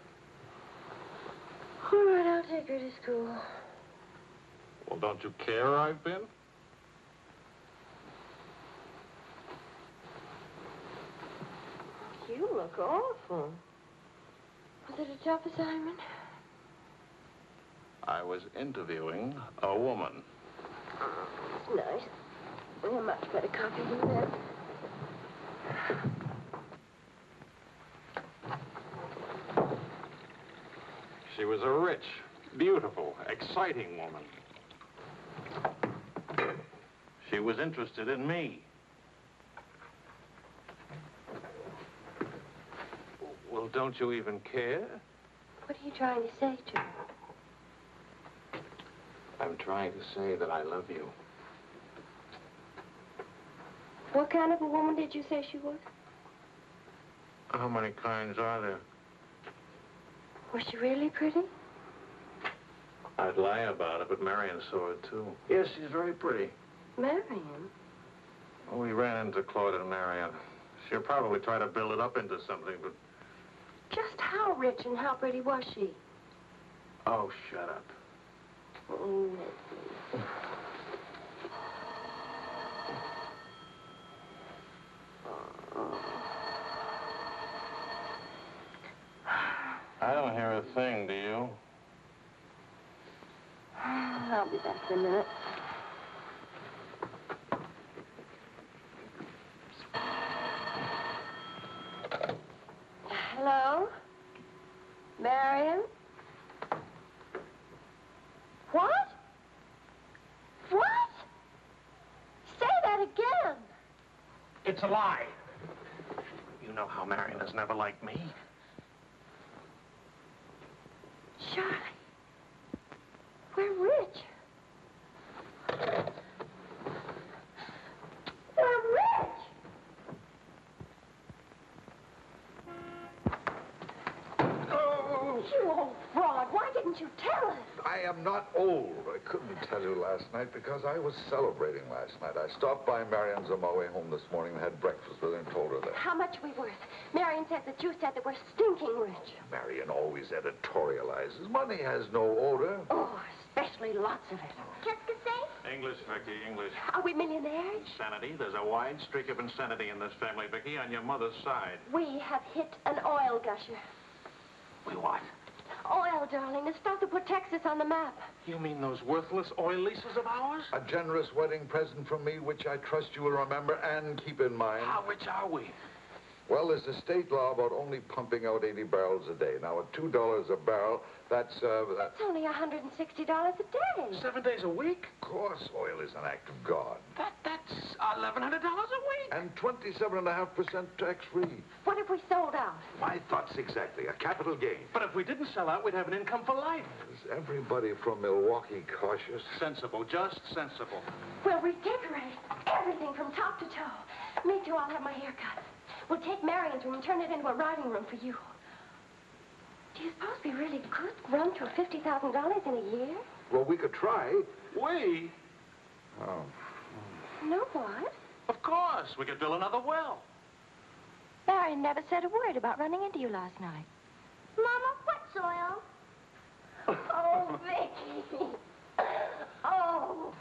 All right, I'll take her to school. Well, don't you care I've been? You look awful. Was it a tough assignment? I was interviewing a woman. It's nice. We're much better copy than that. She was a rich, beautiful, exciting woman. She was interested in me. Well, don't you even care? What are you trying to say to her? I'm trying to say that I love you. What kind of a woman did you say she was? How many kinds are there? Was she really pretty? I'd lie about it, but Marion saw it, too. Yes, she's very pretty. Marion? Well, we ran into Claude and Marion. She'll probably try to build it up into something, but... Just how rich and how pretty was she? Oh, shut up. Oh, I don't hear a thing, do you? I'll be back in a minute. Hello? Marion? What? What? Say that again. It's It's a lie. You know how Marion has never liked me. Charlie, we're rich. We're rich. Oh! You old fraud, why didn't you tell us? I am not old. I couldn't tell you last night because I was celebrating last night. I stopped by Marion's on my way home this morning and had breakfast with her and told her that. How much we worth? Marion says that you said that we're stinking rich. Marion always editorializes. Money has no odor. Oh, especially lots of it. Qu'est-ce que c'est? English, Vicky, English. Are we millionaires? Insanity. There's a wide streak of insanity in this family, Vicky, on your mother's side. We have hit an oil gusher. We what? Oil, darling, the stuff that put Texas on the map. You mean those worthless oil leases of ours? A generous wedding present from me, which I trust you will remember and keep in mind. How rich are we? Well, there's a state law about only pumping out eighty barrels a day. Now, at two dollars a barrel, that's, uh... That... That's only one hundred sixty dollars a day. Seven days a week? Of course, oil is an act of God. That, that's eleven hundred dollars a week. And twenty-seven point five percent tax-free. What if we sold out? My thoughts exactly. A capital gain. But if we didn't sell out, we'd have an income for life. Is everybody from Milwaukee cautious? Sensible, just sensible. We'll redecorate everything from top to toe. Me too, I'll have my hair cut. We'll take Marion's room and turn it into a riding room for you. Do you suppose we really could run to fifty thousand dollars in a year? Well, we could try. We? Oh. No, what? Of course. We could build another well. Marion never said a word about running into you last night. Mama, what's oil? Oh, Vicky. Oh.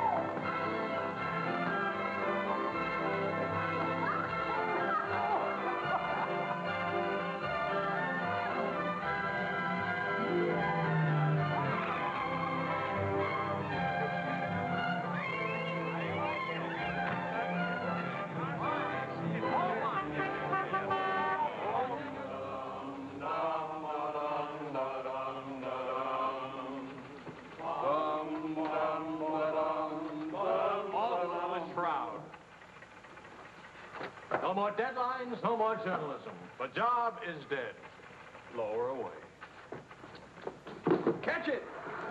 No more deadlines, no more journalism. The job is dead. Lower away. Catch it!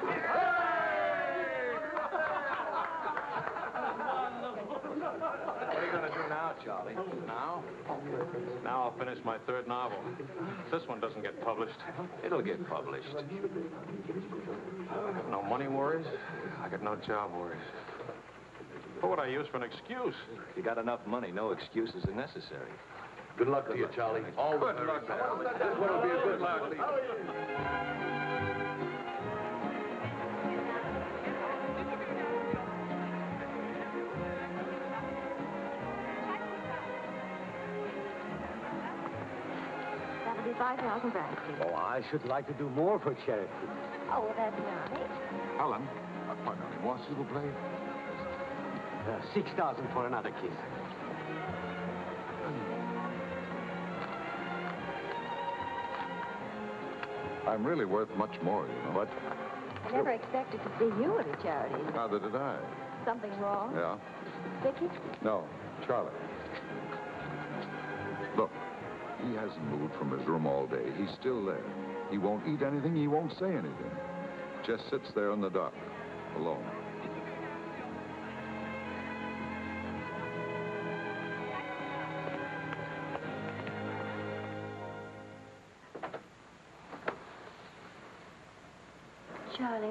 What are you going to do now, Charlie? Now? Now I'll finish my third novel. This one doesn't get published. It'll get published. I got no money worries. I got no job worries. What would I use for an excuse? If you got enough money, no excuses are necessary. Good luck to you, Charlie. All the Good luck. This one will be a good luck. That'll be five thousand francs. Oh, I should like to do more for charity. Oh, well, that's nice. Alan, uh, pardonnez-moi, s'il vous plaît. Uh, six thousand for another kiss. I'm really worth much more, you know. What? I never expected to see you at a charity. Neither did I. Something wrong? Yeah? Vicky? No, Charlie. Look, he hasn't moved from his room all day. He's still there. He won't eat anything. He won't say anything. Just sits there in the dark, alone. Charlie.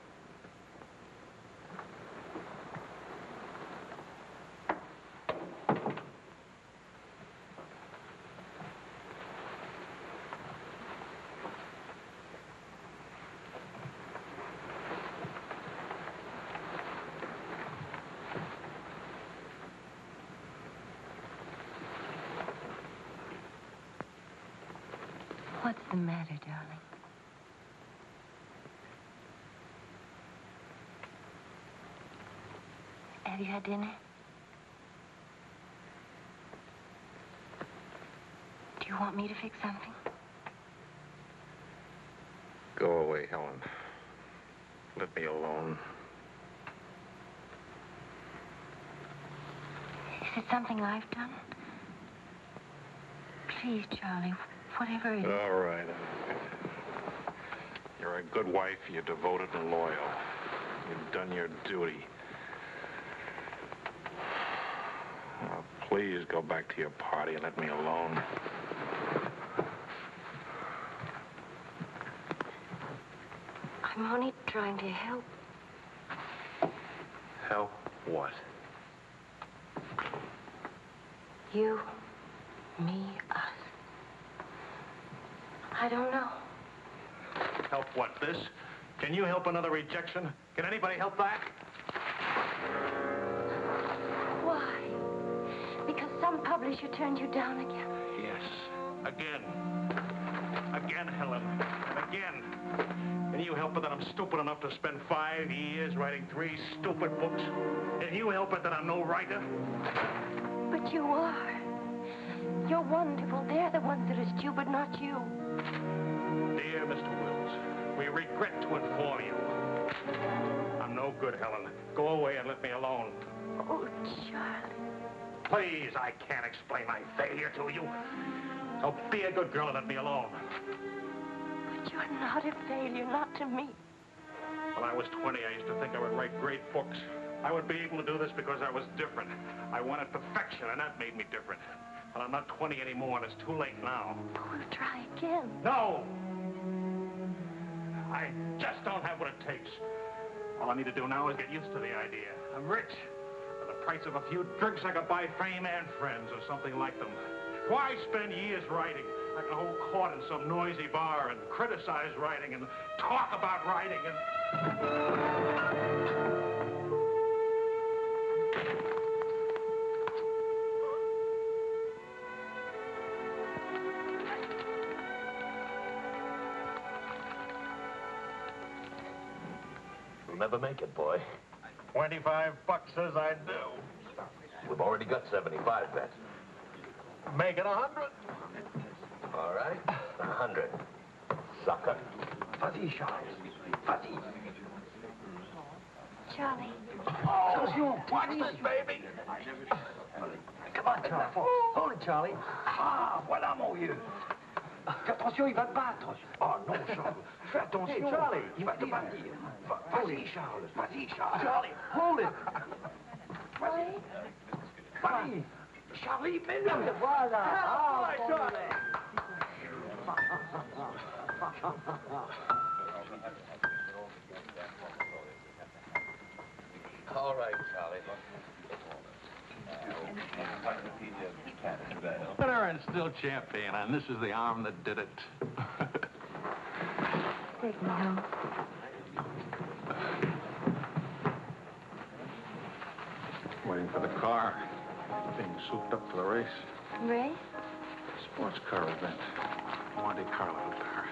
What's the matter, darling? Have you had dinner? Do you want me to fix something? Go away, Helen. Let me alone. it something I've done? Please, Charlie, whatever it is. All right, all right. You're a good wife. You're devoted and loyal. You've done your duty. Now, please go back to your party and let me alone. I'm only trying to help. Help what? You, me, us. I don't know. Help what, this? Can you help another rejection? Can anybody help that? Why? Because some publisher turned you down again? Yes. Again. Again, Helen. Again. Can you help it that I'm stupid enough to spend five years writing three stupid books? Can you help it that I'm no writer? But you are. You're wonderful. They're the ones that are stupid, not you. Dear Mister Wills, we regret to inform you. I'm no good, Helen. Go away and let me alone. Oh, Charlie. Please, I can't explain my failure to you. So be a good girl and let me alone. But you're not a failure, not to me. When I was twenty, I used to think I would write great books. I would be able to do this because I was different. I wanted perfection, and that made me different. But I'm not twenty anymore, and it's too late now. We'll try again. No! I just don't have what it takes. All I need to do now is get used to the idea. I'm rich. For the price of a few drinks, I could buy fame and friends or something like them. Why spend years writing? I can hold court in some noisy bar and criticize writing and talk about writing and... You'll never make it, boy. Twenty-five bucks says I do. We've already got seventy-five, bet. Make it a hundred. All right, a hundred. Sucker. Vas-y, Charles. Vas-y. Charlie. Oh, attention. Watch this, baby. Come on, Charlie. Hold it, Charlie. Ah, voilà, mon vieux. Fais attention, il va te battre. Oh, non, Charles. Fais attention. Hey, Charlie. Il va te battre. Vas-y, Charles. Vas-y, Charles. Charlie, hold it. Vas-y. Vas-y. Charlie, mets-le. Voilà. Ah, Charlie. All right, Charlie. Winner and still champion, and this is the arm that did it. Take me home. Waiting for the car. Being souped up for the race. Ray? Sports car event. Monte Carlo, Paris.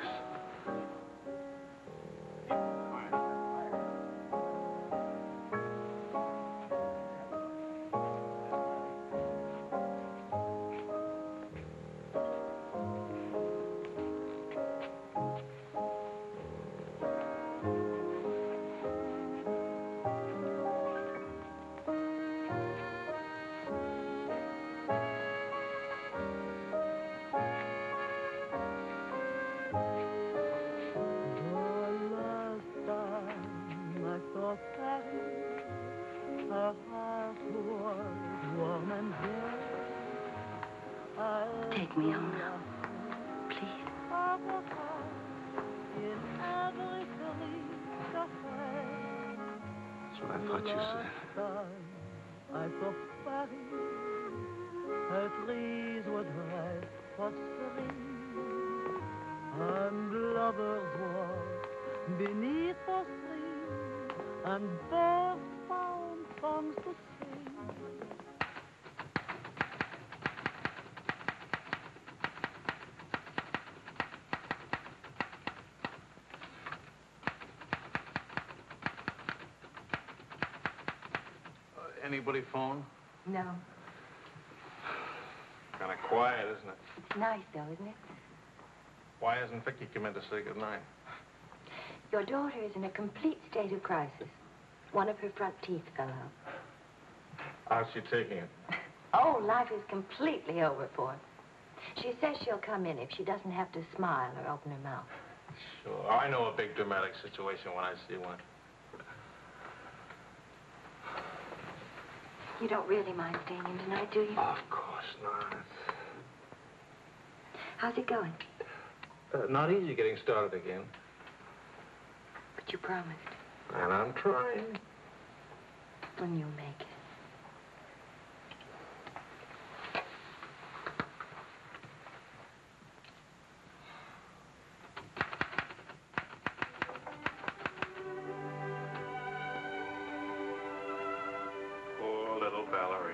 Take me home now, please. That's what I thought you said. I thought Paris, her trees would rise prospering. And lovers walk beneath the trees, and birds found songs to sing. Anybody phone? No. Kind of quiet, isn't it? It's nice, though, isn't it? Why hasn't Vicky come in to say goodnight? Your daughter is in a complete state of crisis. One of her front teeth fell out. How's she taking it? Oh, life is completely over for her. She says she'll come in if she doesn't have to smile or open her mouth. Sure. I know a big dramatic situation when I see one. You don't really mind staying in tonight, do you? Of course not. How's it going? Uh, not easy getting started again. But you promised. And I'm trying. When you make it. Poor little ballerina.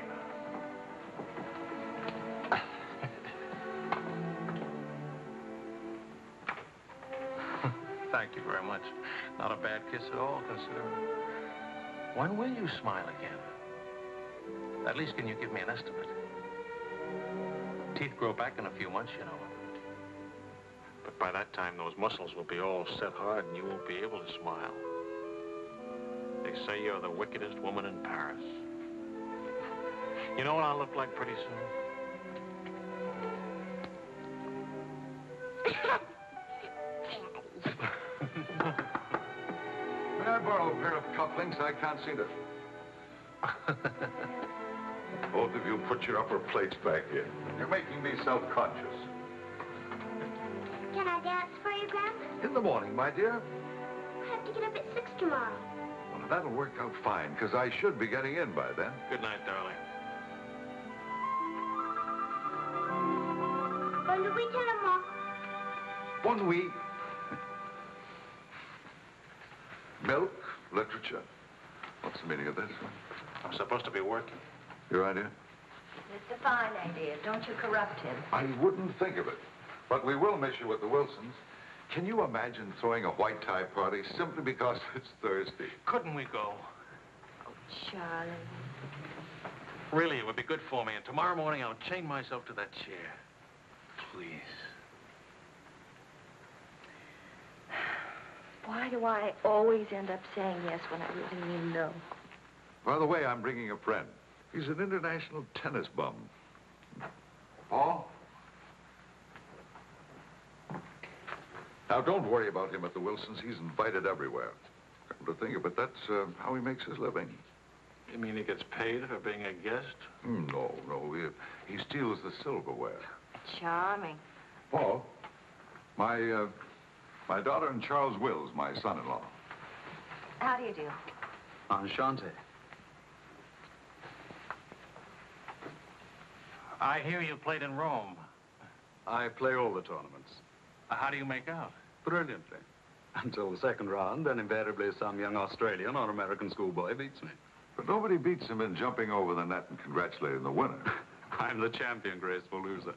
Thank you very much. Not a bad kiss at all, considering. When will you smile again? At least can you give me an estimate? Teeth grow back in a few months, you know. But by that time, those muscles will be all set hard and you won't be able to smile. They say you're the wickedest woman in Paris. You know what I'll look like pretty soon? May I borrow a pair of cufflinks? I can't seem to... Both of you put your upper plates back in. You're making me self-conscious. Can I dance for you, Grandpa? In the morning, my dear. I have to get up at six tomorrow. Well, that'll work out fine, because I should be getting in by then. Good night, darling. Bonne nuit, maman. Bonne nuit. Milk, literature. What's the meaning of this? I'm supposed to be working. Your idea? It's a fine idea. Don't you corrupt him. I wouldn't think of it. But we will miss you with the Wilsons. Can you imagine throwing a white tie party simply because it's Thursday? Couldn't we go? Oh, Charlie. Really, it would be good for me. And tomorrow morning, I'll chain myself to that chair. Please. Why do I always end up saying yes when I really mean no? By the way, I'm bringing a friend. He's an international tennis bum. Paul? Now, don't worry about him at the Wilsons. He's invited everywhere. Come to think of it, that's uh, how he makes his living. You mean he gets paid for being a guest? Mm, no, no. He, he steals the silverware. Charming. Paul, my, uh, my daughter and Charles Wills, my son-in-law. How do you do? Enchanté. I hear you played in Rome. I play all the tournaments. Uh, How do you make out? Brilliantly. Until the second round, then invariably some young Australian or American schoolboy beats me. But nobody beats him in jumping over the net and congratulating the winner. I'm the champion, graceful loser.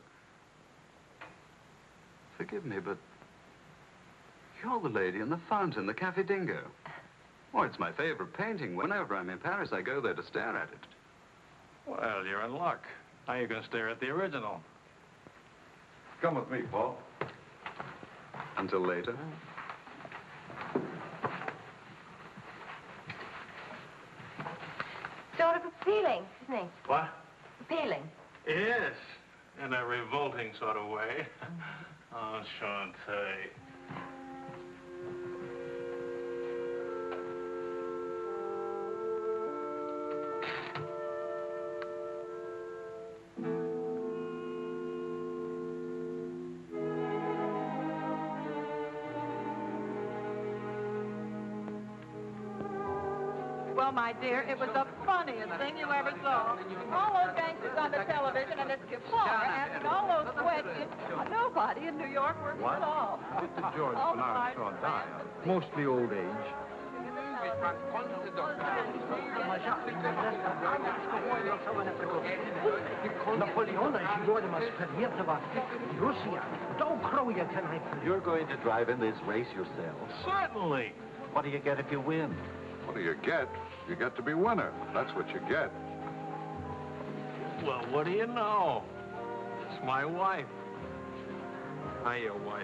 Forgive me, but you're the lady in the fountain, the Café Dingo. Oh, it's my favorite painting. Whenever I'm in Paris, I go there to stare at it. Well, you're in luck. Now you can stare at the original. Come with me, Paul. Until later. Sort of appealing, isn't he? What? Appealing. Yes, in a revolting sort of way. Enchanté. Well, my dear, it was the funniest thing you ever saw. All those gangsters on the television and this Kafar asking all those questions. Nobody in New York works at all. Mister George All Bernard the saw die. Mostly old age. You're going to drive in this race yourself? Certainly. What do you get if you win? What do you get? You get to be winner. That's what you get. Well, what do you know? It's my wife. Hi, your wife.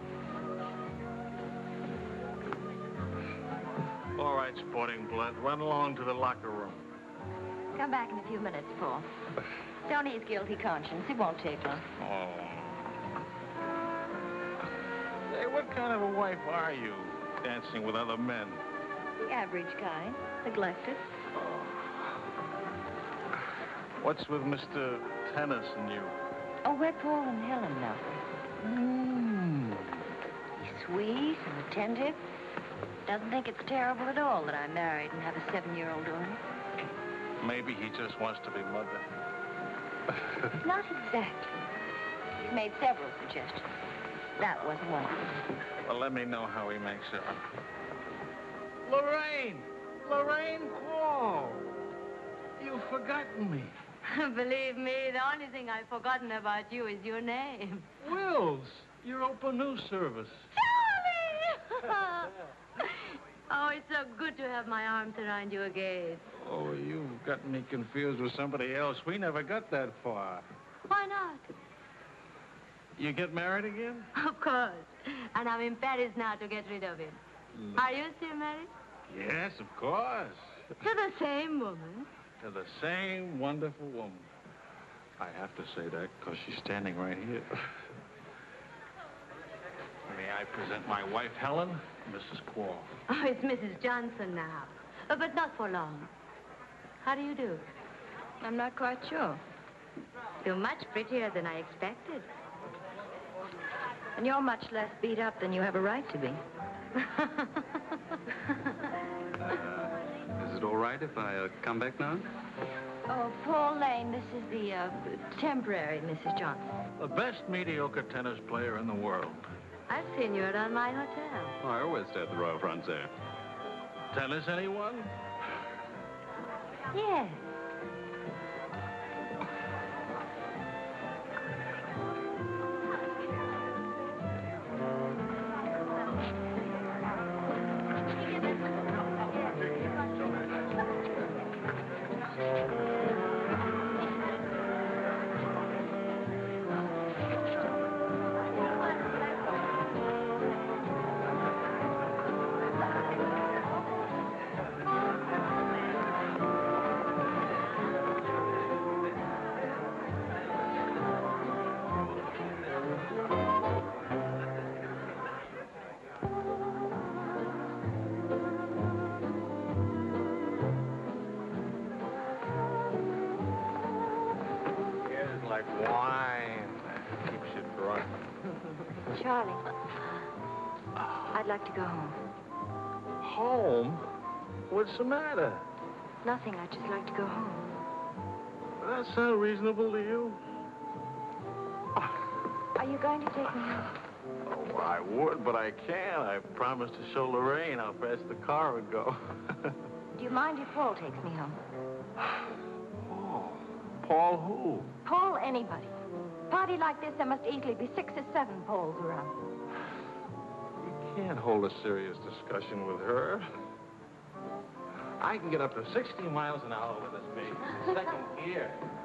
All right, Sporting Blood, run along to the locker room. Come back in a few minutes, Paul. It's only his guilty conscience. It won't take long. Oh. Hey, what kind of a wife are you, dancing with other men? The average kind. Neglected. What's with Mister Tennis and you? Oh, we're Paul and Helen now. Mm. He's sweet and attentive. Doesn't think it's terrible at all that I'm married and have a seven-year-old daughter. Maybe he just wants to be mother. Not exactly. He's made several suggestions. That wasn't one of them. Well, let me know how he makes it. Lorraine! Lorraine Paul! You've forgotten me. Believe me, the only thing I've forgotten about you is your name. Wills, your open news service. Charlie! Oh, it's so good to have my arms around you again. Oh, you've got me confused with somebody else. We never got that far. Why not? You get married again? Of course. And I'm in Paris now to get rid of him. Mm. Are you still married? Yes, of course. To the same woman. To the same wonderful woman. I have to say that because she's standing right here. May I present my wife, Helen, Missus Quall. Oh, it's Missus Johnson now. Uh, but not for long. How do you do? I'm not quite sure. You're much prettier than I expected. And you're much less beat up than you have a right to be. Is it all right if I uh, come back now? Oh, Paul Lane, this is the uh, temporary Missus Johnson. The best mediocre tennis player in the world. I've seen you around my hotel. Oh, I always stay at the Royal Frontier. Tennis, anyone? Yes. Like wine. Keeps you drunk. Charlie, I'd like to go home. Home? What's the matter? Nothing. I'd just like to go home. That sound reasonable to you? Are you going to take me home? Oh, I would, but I can't. I promised to show Lorraine how fast the car would go. Do you mind if Paul takes me home? Paul? Paul who? Paul anybody. Party like this, there must easily be six or seven Pauls around. You can't hold a serious discussion with her. I can get up to sixty miles an hour with this baby. Second gear.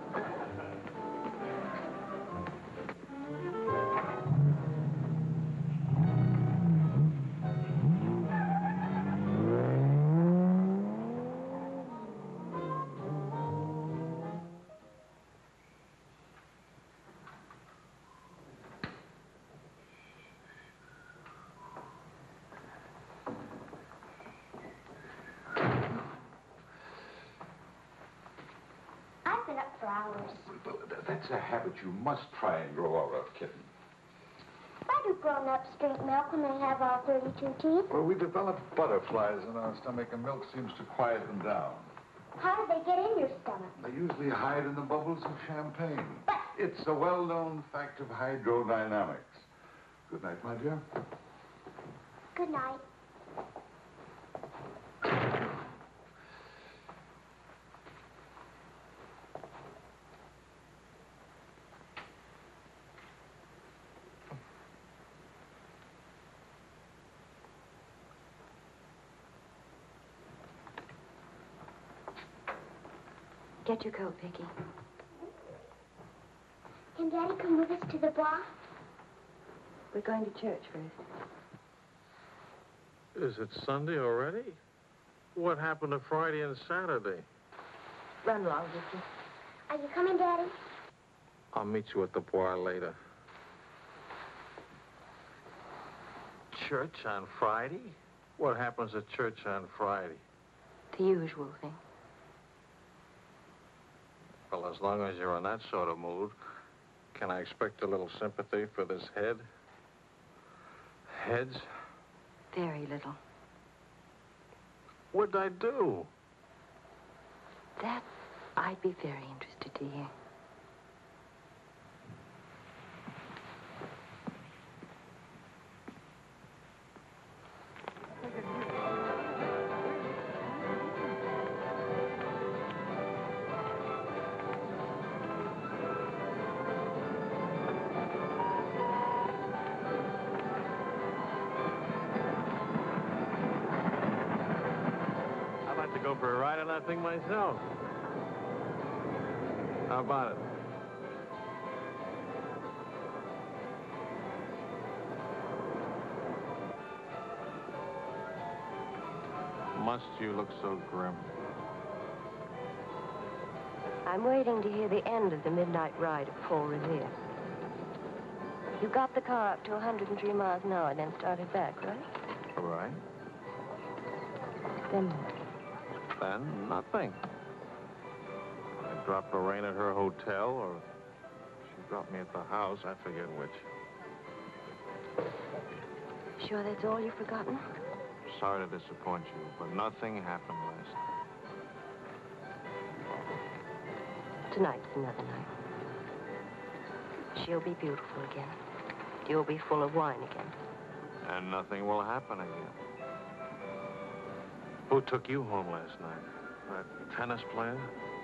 I've been up for hours. Well, th- that's a habit you must try and grow out of, kitten. Why do grown-ups drink milk when they have all thirty-two teeth? Well, we develop butterflies in our stomach, and milk seems to quiet them down. How do they get in your stomach? They usually hide in the bubbles of champagne. It's a well-known fact of hydrodynamics. Good night, my dear. Good night. Get your coat, Vicky. Can Daddy come with us to the bar? We're going to church first. Is it Sunday already? What happened to Friday and Saturday? Run along, Vicky. Are you coming, Daddy? I'll meet you at the bar later. Church on Friday? What happens at church on Friday? The usual thing. Well, as long as you're in that sort of mood, can I expect a little sympathy for this head? Heads? Very little. What'd I do? That I'd be very interested to hear. I'd like to go for a ride on that thing myself. How about it? Must you look so grim? I'm waiting to hear the end of the midnight ride of Paul Revere. You got the car up to one hundred three miles an hour, then started back, right? All right. Then what? Then nothing. I dropped Lorraine at her hotel, or she dropped me at the house. I forget which. Sure that's all you've forgotten? Sorry to disappoint you, but nothing happened last night. Tonight's another night. She'll be beautiful again. You'll be full of wine again. And nothing will happen again. Who took you home last night? That tennis player?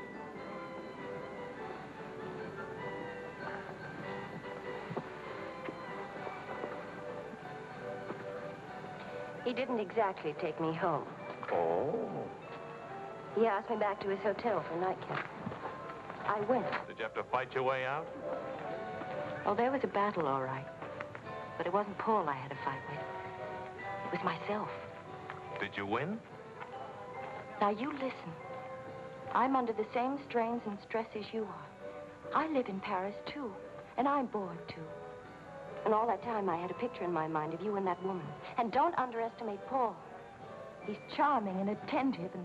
He didn't exactly take me home. Oh. He asked me back to his hotel for a nightcap. I went. Did you have to fight your way out? Oh, there was a battle, all right. But it wasn't Paul I had to fight with. It was myself. Did you win? Now, you listen. I'm under the same strains and stress as you are. I live in Paris, too. And I'm bored, too. And all that time, I had a picture in my mind of you and that woman. And don't underestimate Paul. He's charming and attentive and...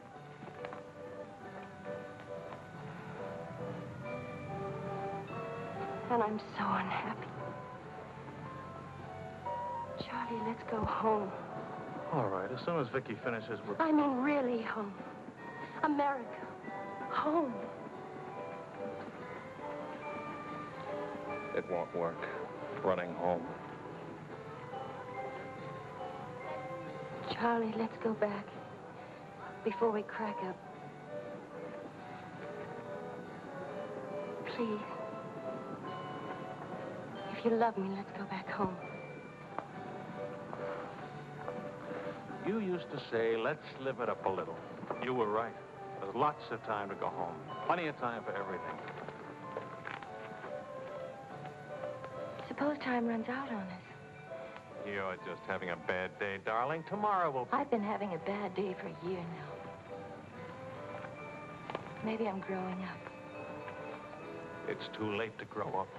And I'm so unhappy. Charlie, let's go home. All right, as soon as Vicky finishes with... I mean, really home. America. Home. It won't work. Running home. Charlie, let's go back. Before we crack up. Please. If you love me, let's go back home. You used to say, let's live it up a little. You were right. There's lots of time to go home. Plenty of time for everything. Suppose time runs out on us. You're just having a bad day, darling. Tomorrow will... I've been having a bad day for a year now. Maybe I'm growing up. It's too late to grow up.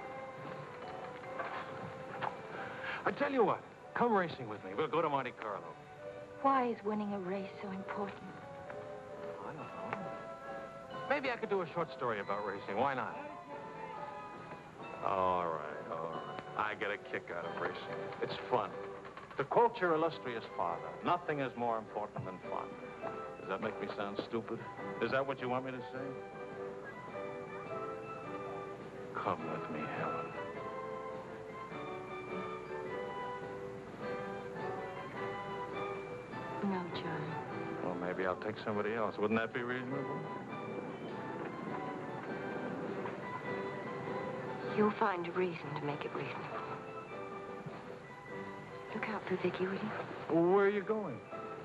I tell you what, come racing with me. We'll go to Monte Carlo. Why is winning a race so important? I don't know. Maybe I could do a short story about racing. Why not? All right, all right. I get a kick out of racing. It's fun. To quote your illustrious father, nothing is more important than fun. Does that make me sound stupid? Is that what you want me to say? Come with me, Helen. No, Charlie. Well, maybe I'll take somebody else. Wouldn't that be reasonable? You'll find a reason to make it reasonable. Look out for Vicky, will you? Well, where are you going?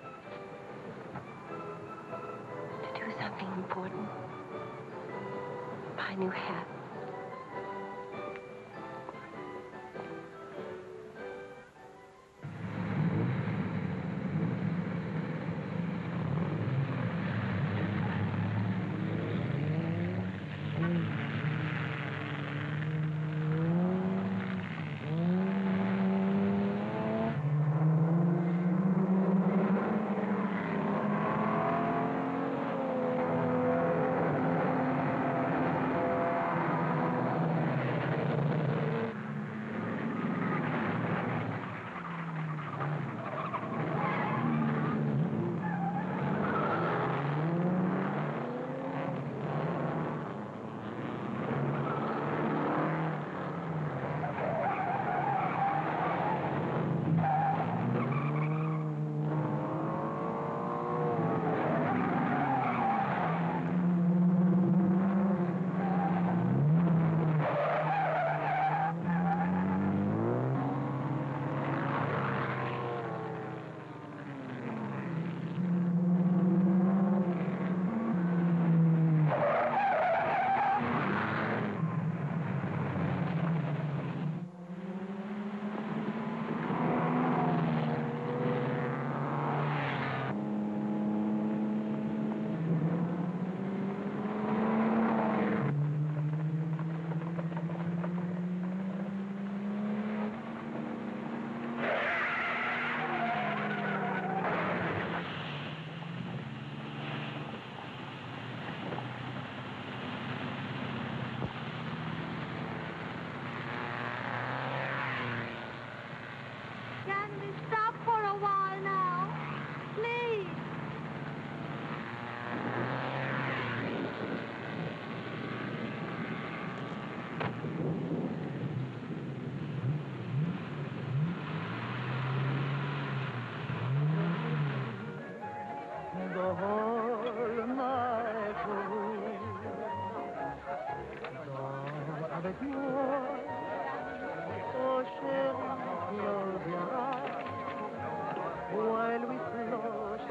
To do something important. Buy a new hat.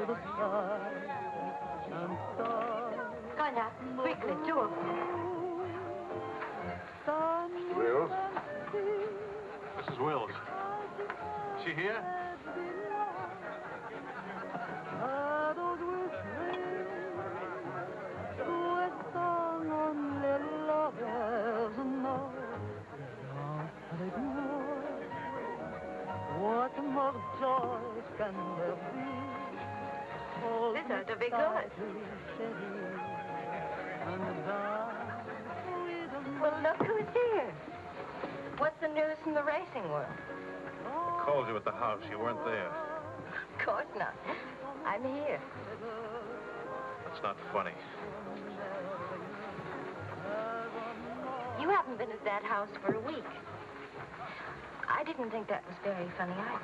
the sky and stars. Go now, quickly, two of them. Wills? Missus Wills. She here? Shadows whispering to a song only lovers know. Avec moi, what more joy can there be? This ought to be good. Well, look who's here. What's the news from the racing world? Called you at the house. You weren't there. Of course not. I'm here. That's not funny. You haven't been at that house for a week. I didn't think that was very funny either.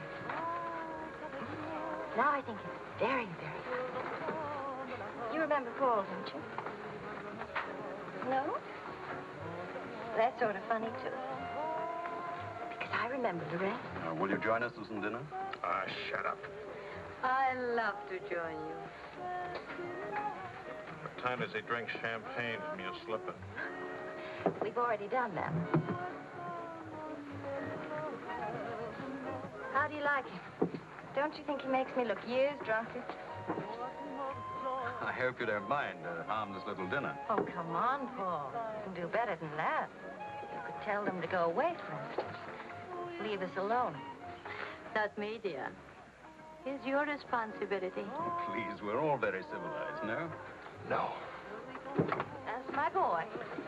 Now I think it's very, very funny. You remember Paul, don't you? No? That's sort of funny, too. Because I remember the race. Uh, will you join us for some dinner? Ah, shut up. I love to join you. What time does he drink champagne from your slipper? We've already done that. How do you like him? Don't you think he makes me look years drunker? I hope you don't mind a harmless little dinner. Oh, come on, Paul. You can do better than that. You could tell them to go away, for instance. Leave us alone. Not me, dear. It's your responsibility. Please, we're all very civilized, no? No. That's my boy.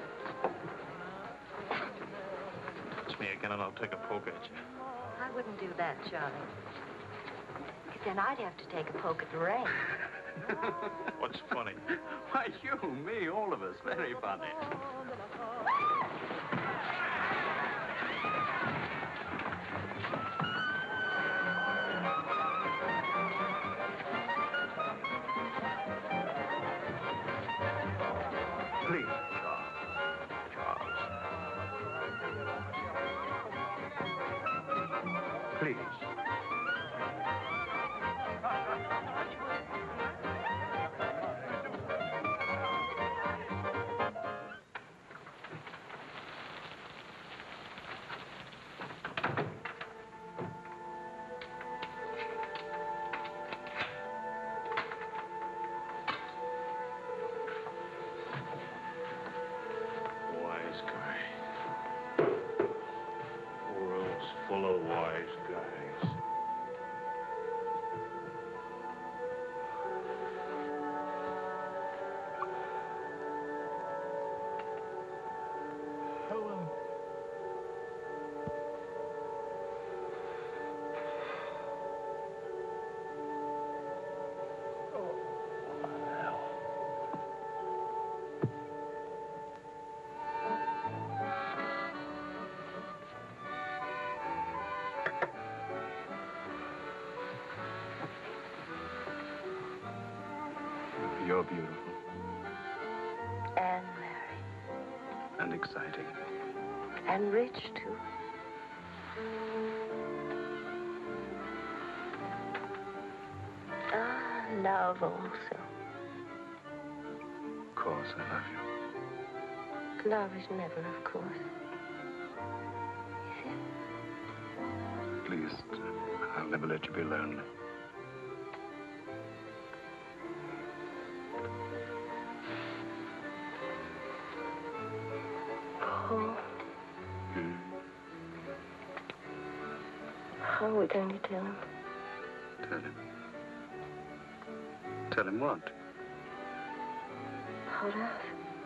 Touch me again and I'll take a poke at you. I wouldn't do that, Charlie. Because then I'd have to take a poke at Lorraine. What's funny? Why, you, me, all of us. Very funny. Please, Charles. Charles. Please. Wise guy. World's full of wise guys. Helen. You're beautiful And married. and exciting. And rich, too. Ah, love also. Of course, I love you. Love is never, of course. Please, I'll never let you be lonely. Paul, Hmm? how are we going to tell him? Tell him. Tell him what? About us.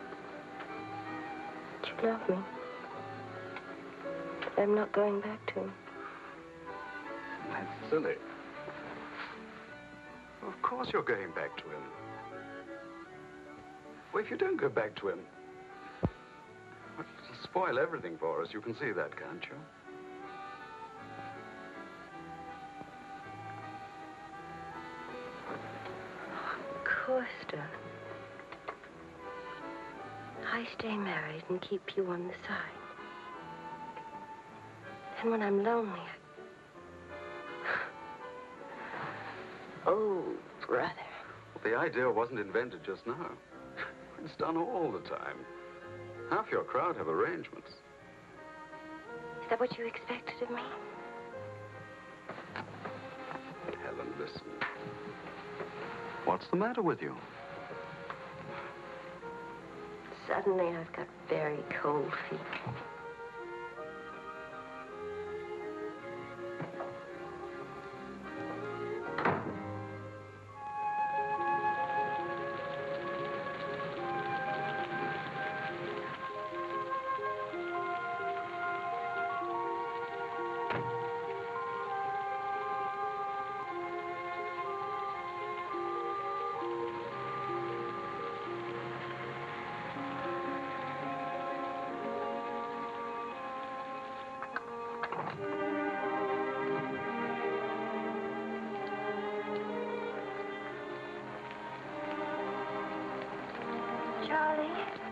That you love me. That I'm not going back to him. That's silly. Of course you're going back to him. Well, if you don't go back to him, it'll spoil everything for us. You can see that, can't you? Of course, darling. I stay married and keep you on the side. And when I'm lonely, I... Oh, brother. Well, the idea wasn't invented just now. It's done all the time. Half your crowd have arrangements. Is that what you expected of me? Helen, listen. What's the matter with you? Suddenly, I've got very cold feet. Charlie?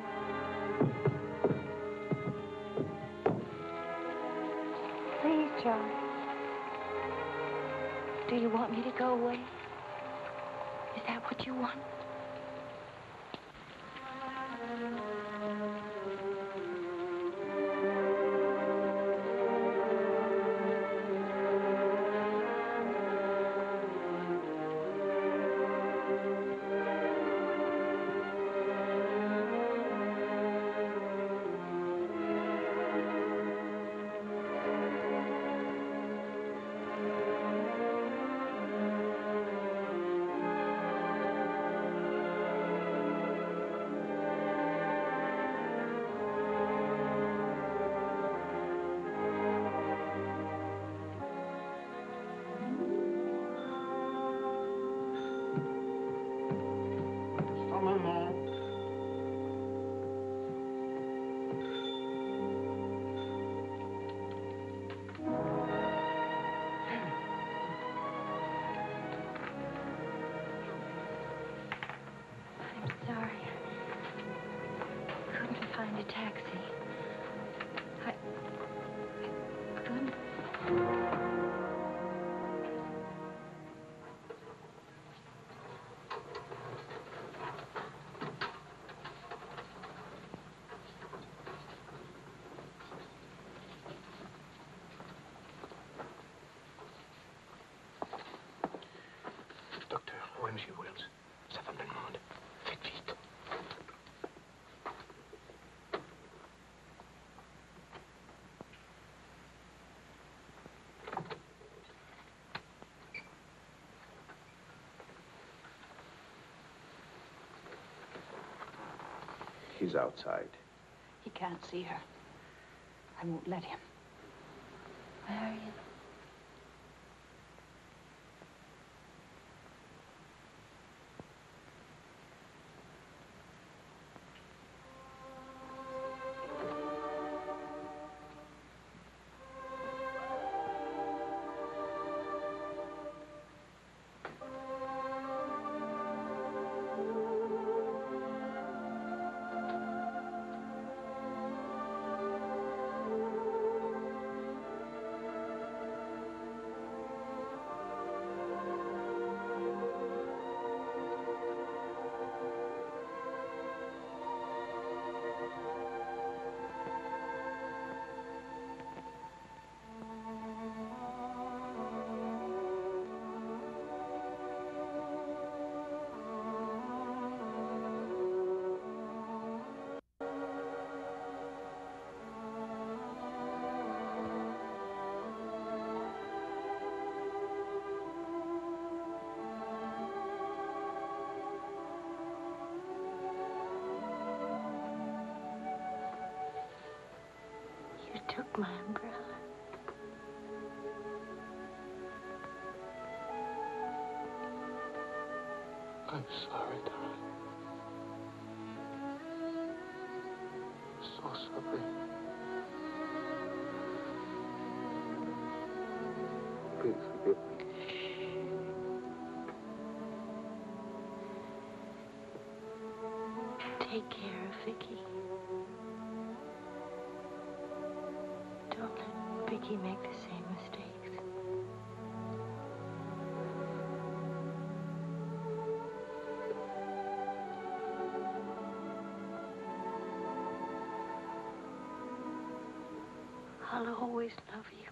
Please, Charlie. Do you want me to go away? Is that what you want? Find a taxi. I... I couldn't... Docteur, où est Monsieur Wells? Sa femme le demande. Faites vite. He's outside. He can't see her. I won't let him. Marion. You took my umbrella. I'm sorry, darling. So sorry. Please forgive me. Take care of Vicky. Don't let Vicky make the same mistakes. I'll always love you.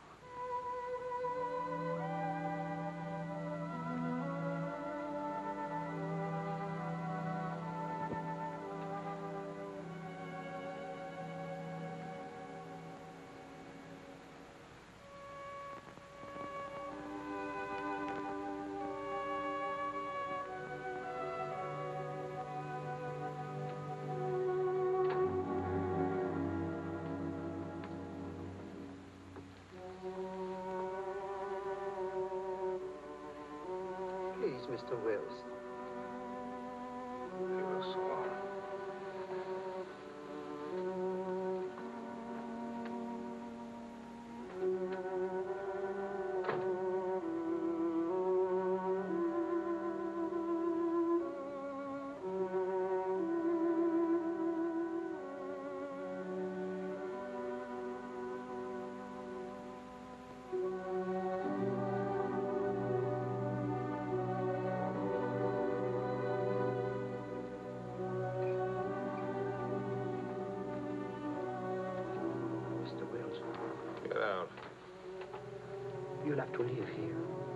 Please, Mister Wills. He was slow. Mister Wills, Get out. you'll have to leave here.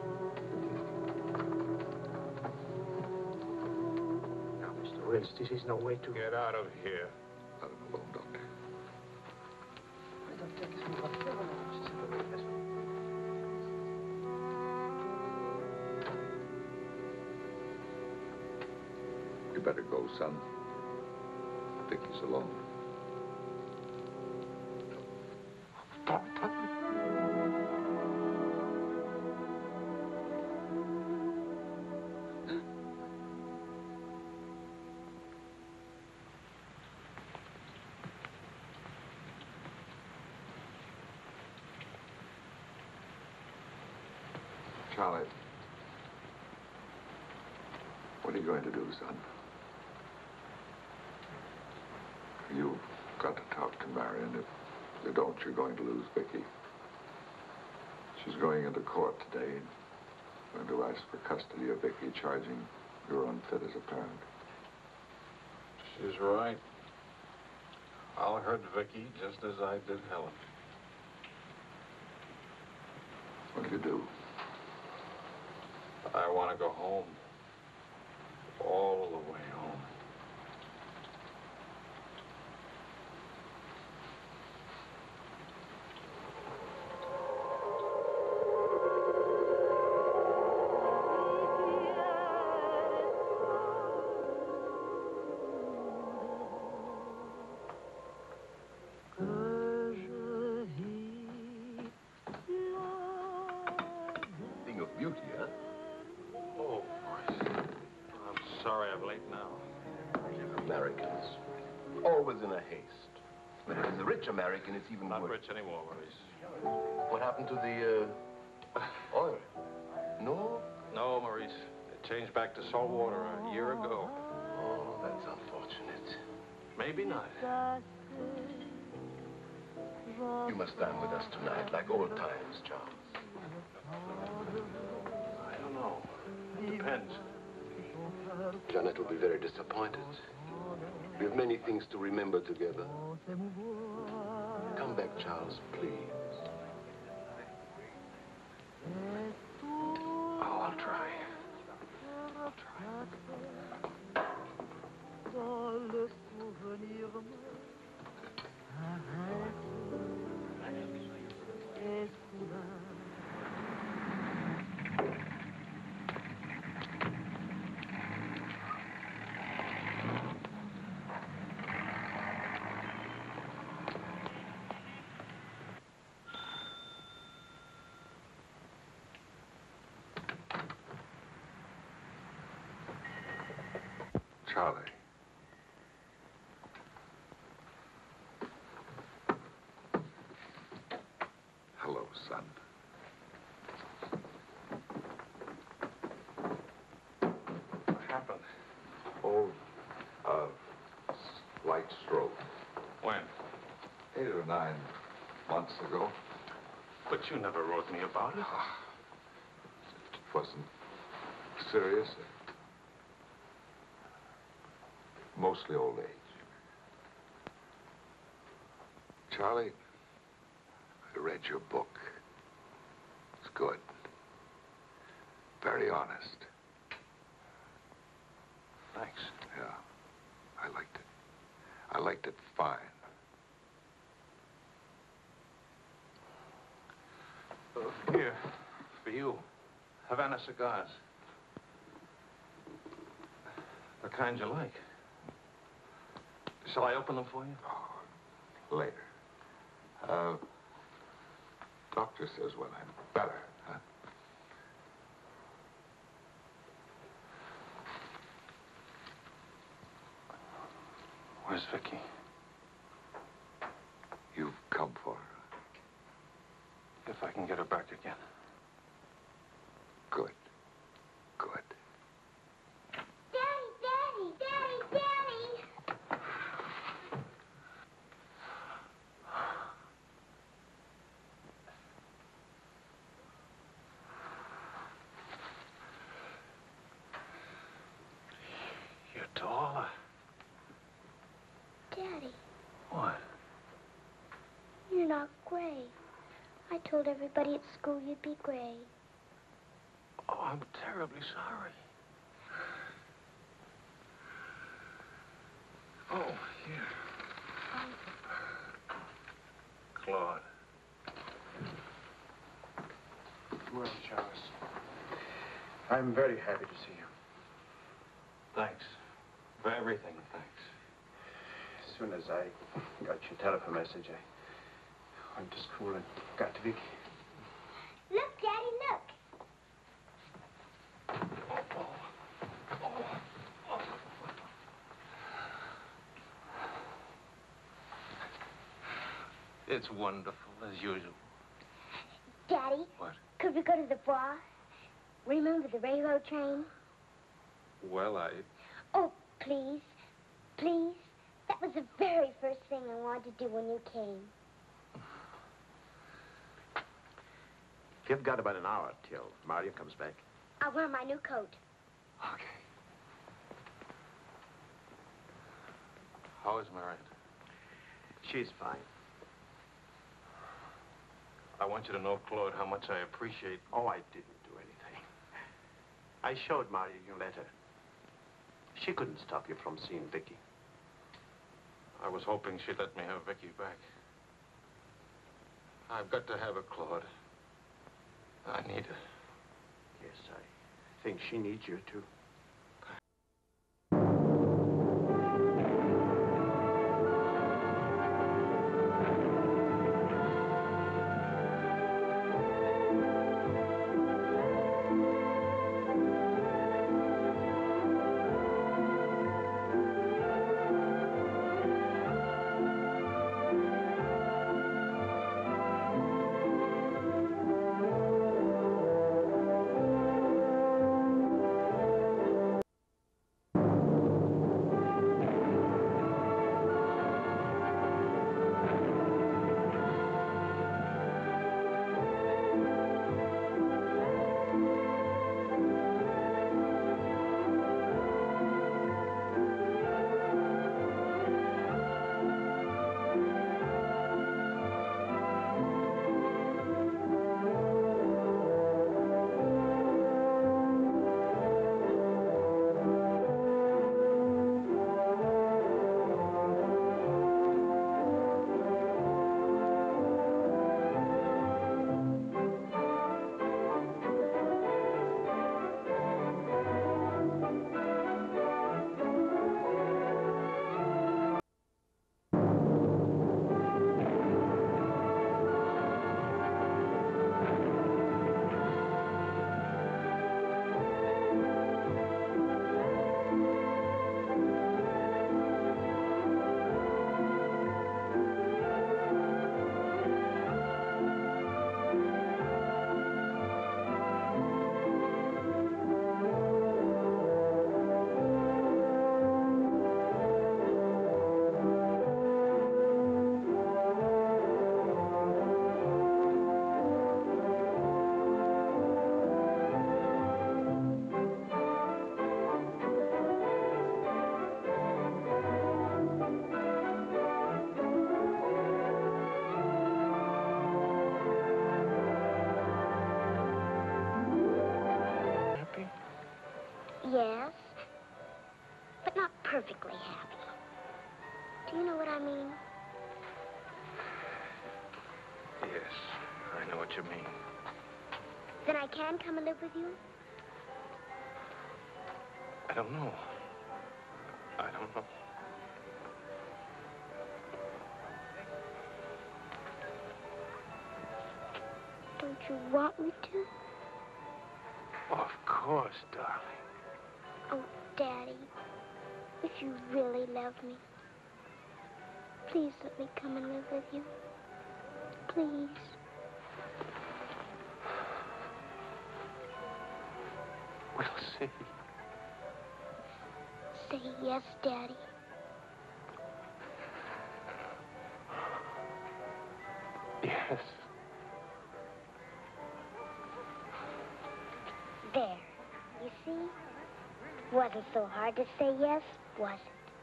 Now, Mister Wills, this is no way to... Get out of here. Let him alone, Doctor. You better go, son. Vicky's alone. Charlie, what are you going to do, son? You've got to talk to Marion. If you don't, you're going to lose Vicky. She's going into court today and going to ask for custody of Vicky, charging you're unfit as a parent. She's right. I'll hurt Vicky just as I did Helen. What do you do? I want to go home. All the way home. Thing of beauty, huh? Oh, I'm sorry I'm late now. Americans. Always in a haste. But if it's a rich American, it's even Not worse. rich anymore, Maurice. What happened to the, uh, oil? No? No, Maurice. It changed back to salt water a year ago. Oh, that's unfortunate. Maybe not. You must dine with us tonight, like old times, Charles. I don't know. It depends. Janet will be very disappointed. We have many things to remember together. Come back, Charles, please. Oh, I'll try. I'll try. Charlie. Hello, son. What happened? Oh, uh, light stroke. When? Eight or nine months ago. But you never wrote me about it. It wasn't serious. Mostly old age. Charlie, I read your book. It's good. Very honest. Thanks. Yeah, I liked it. I liked it fine. Uh, here, for you, Havana cigars. The kind you like. Shall I open them for you? Oh, later. Uh, doctor says when I'm better, huh? Where's Vicky? You've come for her. If I can get her back again. Good. Good. Daddy, Daddy, Daddy, Daddy! You're taller. Daddy, What? you're not gray. I told everybody at school you'd be gray. Oh, I'm terribly sorry. Oh, here. Claude. Well, Charles, I'm very happy to see you. Thanks. For everything, thanks. As soon as I got your telephone message, I went to school and got to Vicky. Look, Daddy, look. It's wonderful, as usual. Daddy, What? could we go to the bar? Remember the railroad train? Well, I... Oh, please, please. That was the very first thing I wanted to do when you came. You've got about an hour till Mario comes back. I'll wear my new coat. Okay. How is Marion? She's fine. I want you to know, Claude, how much I appreciate... Oh, I didn't do anything. I showed Mario your letter. She couldn't stop you from seeing Vicky. I was hoping she'd let me have Vicky back. I've got to have her, Claude. I need her. Yes, I think she needs you, too. Yes, but not perfectly happy. Do you know what I mean? Yes, I know what you mean. Then I can come and live with you? I don't know. I don't know. Don't you want me to? Of course, darling. Oh, Daddy, if you really love me, please let me come and live with you. Please. We'll see. Say yes, Daddy. Yes. There. You see? Wasn't so hard to say yes, was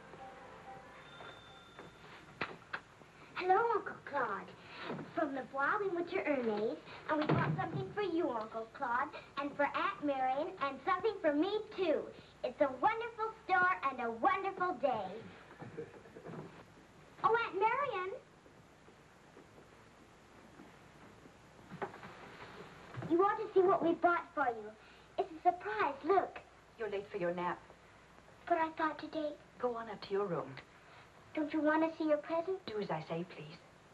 it? Hello, Uncle Claude. From the Bois, we went to Ernest, and we bought something for you, Uncle Claude, and for Aunt Marion, and something for me, too. It's a wonderful store and a wonderful day. Oh, Aunt Marion. You ought to see what we bought for you. It's a surprise, look. You're late for your nap. But I thought today... Go on up to your room. Don't you want to see your present? Do as I say, please.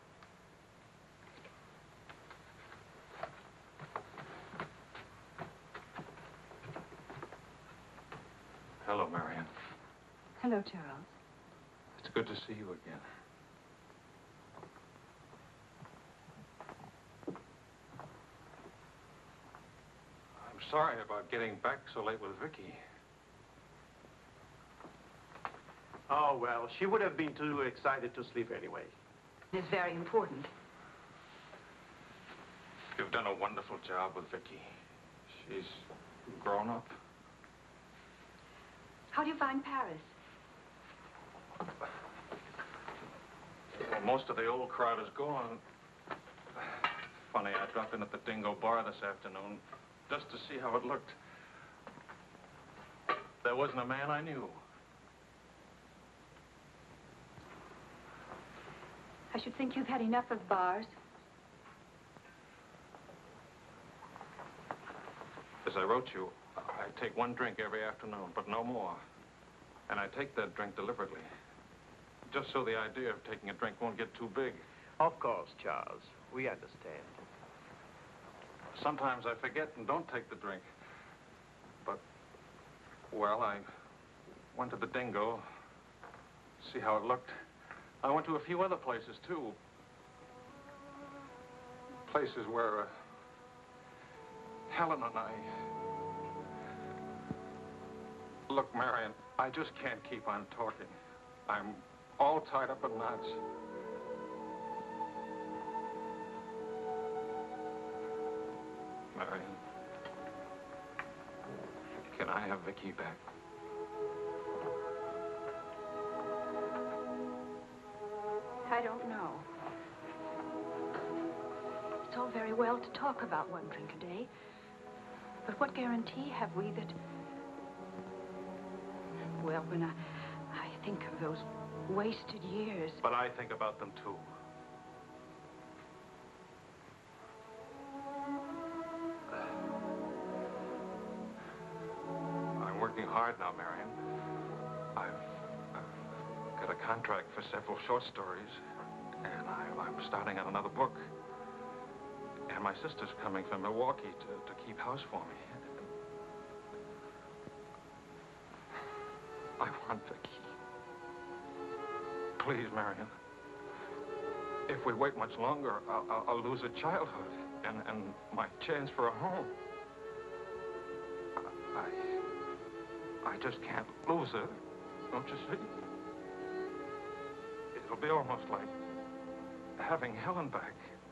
Hello, Marion. Hello, Charles. It's good to see you again. I'm sorry about getting back so late with Vicky. Oh, well, she would have been too excited to sleep anyway. It's very important. You've done a wonderful job with Vicky. She's grown up. How do you find Paris? Well, most of the old crowd is gone. Funny, I dropped in at the Dingo Bar this afternoon just to see how it looked. There wasn't a man I knew. I should think you've had enough of bars. As I wrote you, I take one drink every afternoon, but no more. And I take that drink deliberately, just so the idea of taking a drink won't get too big. Of course, Charles. We understand. Sometimes I forget and don't take the drink. But, well, I went to the Dingo, see how it looked. I went to a few other places, too. Places where uh, Helen and I... Look, Marion, I just can't keep on talking. I'm all tied up in knots. Marion, can I have Vicky back? I don't know. It's all very well to talk about one drink a day, but what guarantee have we that... Well, when I, I think of those wasted years... But I think about them, too. I'm working hard now, Marion. I've, I've got a contract for several short stories, and I, I'm starting on another book. And my sister's coming from Milwaukee to, to keep house for me. I want Vicky. Please, Marion. If we wait much longer, I'll, I'll, I'll lose a childhood and, and my chance for a home. I, I just can't lose her, don't you see? It'll be almost like having Helen back.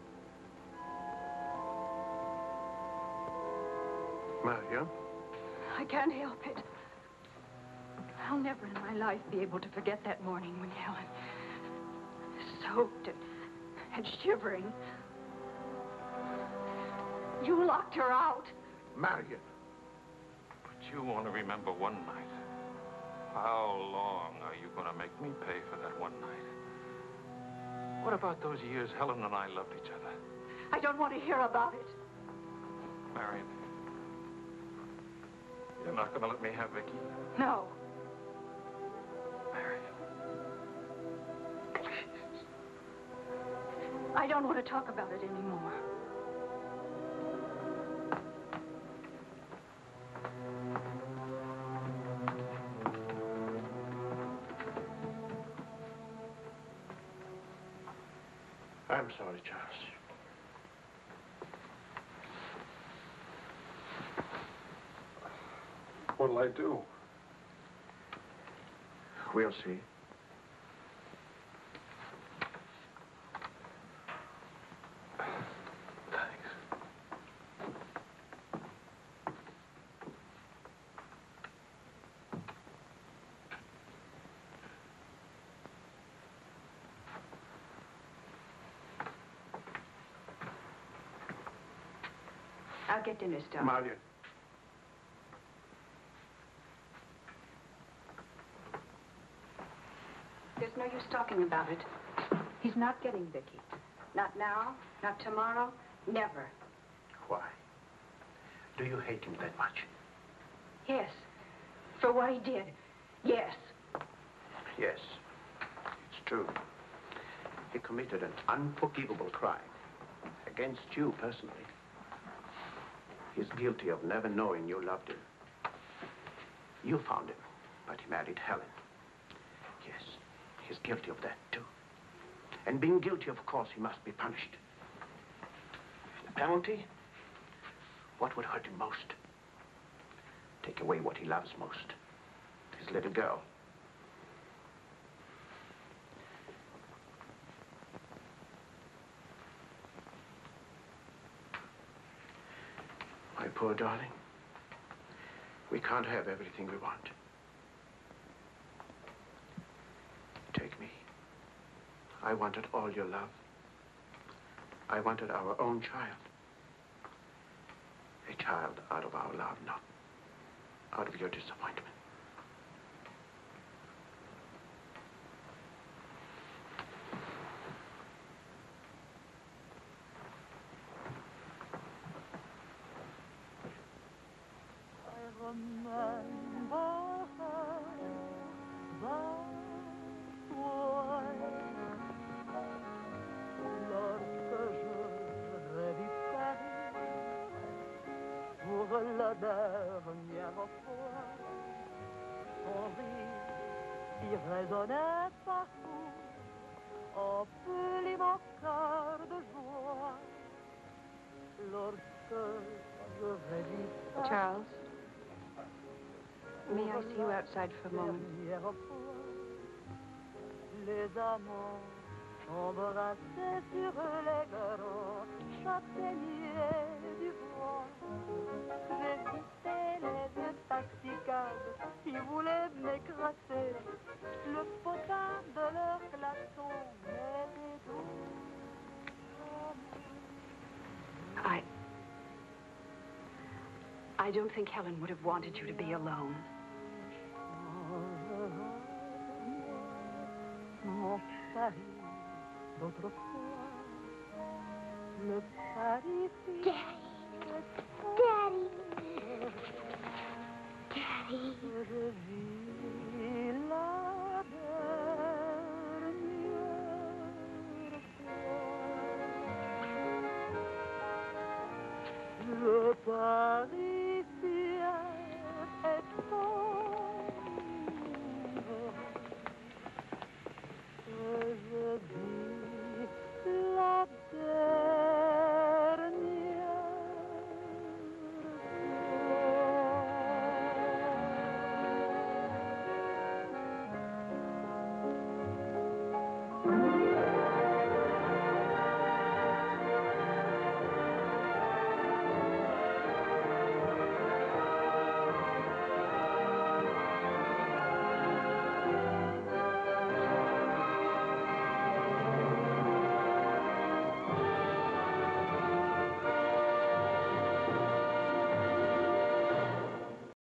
Marion? I can't help it. I'll never in my life be able to forget that morning when Helen, soaked and, and shivering, you locked her out. Marion. But you only remember one night. How long are you going to make me pay for that one night? What about those years Helen and I loved each other? I don't want to hear about it. Marion, you're not going to let me have Vicky? No. Marion. I don't want to talk about it anymore. I'm sorry, Charles. What'll I do? We'll see. I'll get dinner started. Marion. There's no use talking about it. He's not getting Vicky. Not now, not tomorrow, never. Why? Do you hate him that much? Yes. For what he did. Yes. Yes. It's true. He committed an unforgivable crime against you personally. He's guilty of never knowing you loved him. You found him, but he married Helen. Yes, he's guilty of that, too. And being guilty, of course, he must be punished. The penalty? What would hurt him most? Take away what he loves most. His little girl. My poor darling, we can't have everything we want. Take me. I wanted all your love. I wanted our own child. A child out of our love, not out of your disappointment. La dernière fois, son rire qui résonnait partout emplit mon cœur de joie lorsque je revis ça. Charles, may I see you outside for a moment? Les amants s'embrassaient sur les grands châtaigniers du bois. J'évitais les yeux taxicades qui voulaient m'écraser. Le potin de leur klaxon m'était doux. I... I don't think Helen would have wanted you to be alone. Mon Paris d'autrefois, le Paris... Daddy! Daddy!